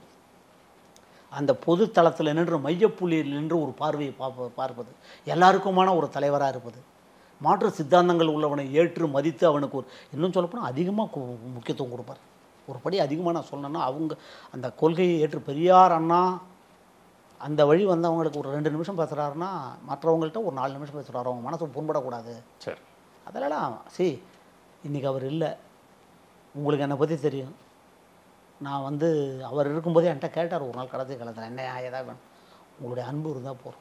அந்த பொது தளத்தில் நின்று மையப்புள்ளியில் நின்று ஒரு பார்வையை பார்ப்ப பார்ப்பது எல்லாருக்குமான ஒரு தலைவராக இருப்பது, மாற்று சித்தாந்தங்கள் உள்ளவனை ஏற்று மதித்து அவனுக்கு ஒரு இன்னும் சொல்லப்போனால் அதிகமாக முக்கியத்துவம் கொடுப்பார். ஒரு படி அதிகமாக நான் சொல்லணுன்னா அவங்க அந்த கொள்கையை ஏற்று பெரியார் அண்ணா அந்த வழி வந்தவங்களுக்கு ஒரு ரெண்டு நிமிஷம் பேசுகிறாருன்னா மற்றவங்கள்ட்ட ஒரு நாலு நிமிஷம் பேசுகிறாரு. அவங்க மனசு புண்படக்கூடாது. சரி, அதெல்லாம் சரி. இன்றைக்கி அவர் இல்லை, உங்களுக்கு என்னை பற்றி தெரியும். நான் வந்து அவர் இருக்கும்போதே என்கிட்ட கேட்டார் ஒரு நாள் கடைசி காலத்தில், என்ன ஏதாவது வேணும், உங்களுடைய அன்பு இருந்தால் போகிறோம்.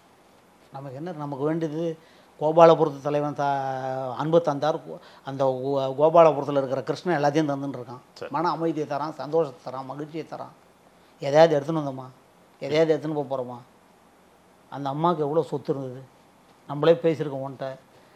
நமக்கு என்ன, நமக்கு வேண்டியது கோபாலபுரத்து தலைவன் த அன்பு தந்தார். அந்த கோபாலபுரத்தில் இருக்கிற கிருஷ்ணன் எல்லாத்தையும் தந்துன்னு இருக்கான். மன அமைதியை தரான், சந்தோஷத்தை தரான், மகிழ்ச்சியை தரான். எதையாவது எடுத்துன்னு வந்தோமா, எதையாவது எடுத்துன்னு போக போகிறோமா? அந்த அம்மாவுக்கு எவ்வளோ சொத்து இருந்தது, நம்மளே பேசியிருக்கோம். ஒன்ட்ட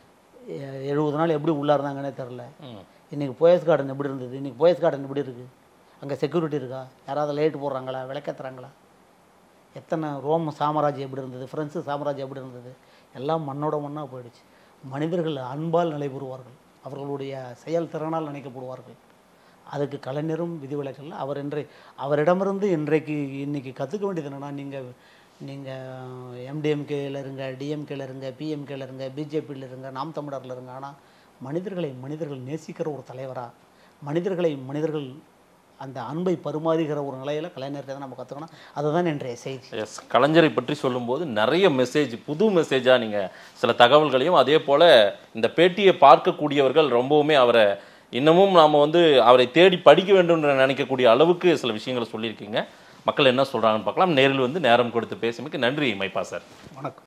எழுபது நாள் எப்படி உள்ளே இருந்தாங்கன்னே தெரில. இன்றைக்கி போயஸ் கார்டன் எப்படி இருந்தது, இன்றைக்கி போயஸ் கார்டன் எப்படி இருக்குது, அங்கே செக்யூரிட்டி இருக்கா, யாராவது லைட்டு போடுறாங்களா, விளக்கத்துறாங்களா? எத்தனை ரோம் சாம்ராஜ்யம் எப்படி இருந்தது, ஃப்ரெஞ்சு சாம்ராஜ்யம் எப்படி இருந்தது, எல்லாம் மண்ணோட மண்ணாக போயிடுச்சு. மனிதர்கள் அன்பால் நிலைபெறுவார்கள், அவர்களுடைய செயல்திறனால் நினைக்கப்படுவார்கள். அதுக்கு கலைஞரும் விதிவிலக்கல்ல. அவர் இன்றை அவரிடமிருந்து இன்றைக்கு இன்றைக்கி கற்றுக்க வேண்டியது என்னென்னா, நீங்கள் நீங்கள் எம்டிஎம்கேயில் இருங்க, டிஎம்கேயில் இருங்க, பிஎம்கேயில் இருங்க, பிஜேபியில் இருங்க, நாம் தமிழரில் இருங்க, ஆனால் மனிதர்களை மனிதர்கள் நேசிக்கிற ஒரு தலைவராக, மனிதர்களை மனிதர்கள் அந்த அன்பை பரிமாறுகிற ஒரு நிலையில் கலைஞர்கிட்ட தான் நம்ம கற்றுக்கணும். அதுதான் இன்றைய செய்தி. எஸ், கலைஞரை பற்றி சொல்லும்போது நிறைய மெசேஜ், புது மெசேஜாக நீங்கள் சில தகவல்களையும், அதே போல் இந்த பேட்டியை பார்க்கக்கூடியவர்கள் ரொம்பவுமே அவரை இன்னமும் நாம் வந்து அவரை தேடி படிக்க வேண்டும் என்று நினைக்கக்கூடிய அளவுக்கு சில விஷயங்களை சொல்லியிருக்கீங்க. மக்கள் என்ன சொல்கிறாங்கன்னு பார்க்கலாம். நேரில் வந்து நேரம் கொடுத்து பேசுமிக்கு நன்றி மைப்பா சார். வணக்கம்.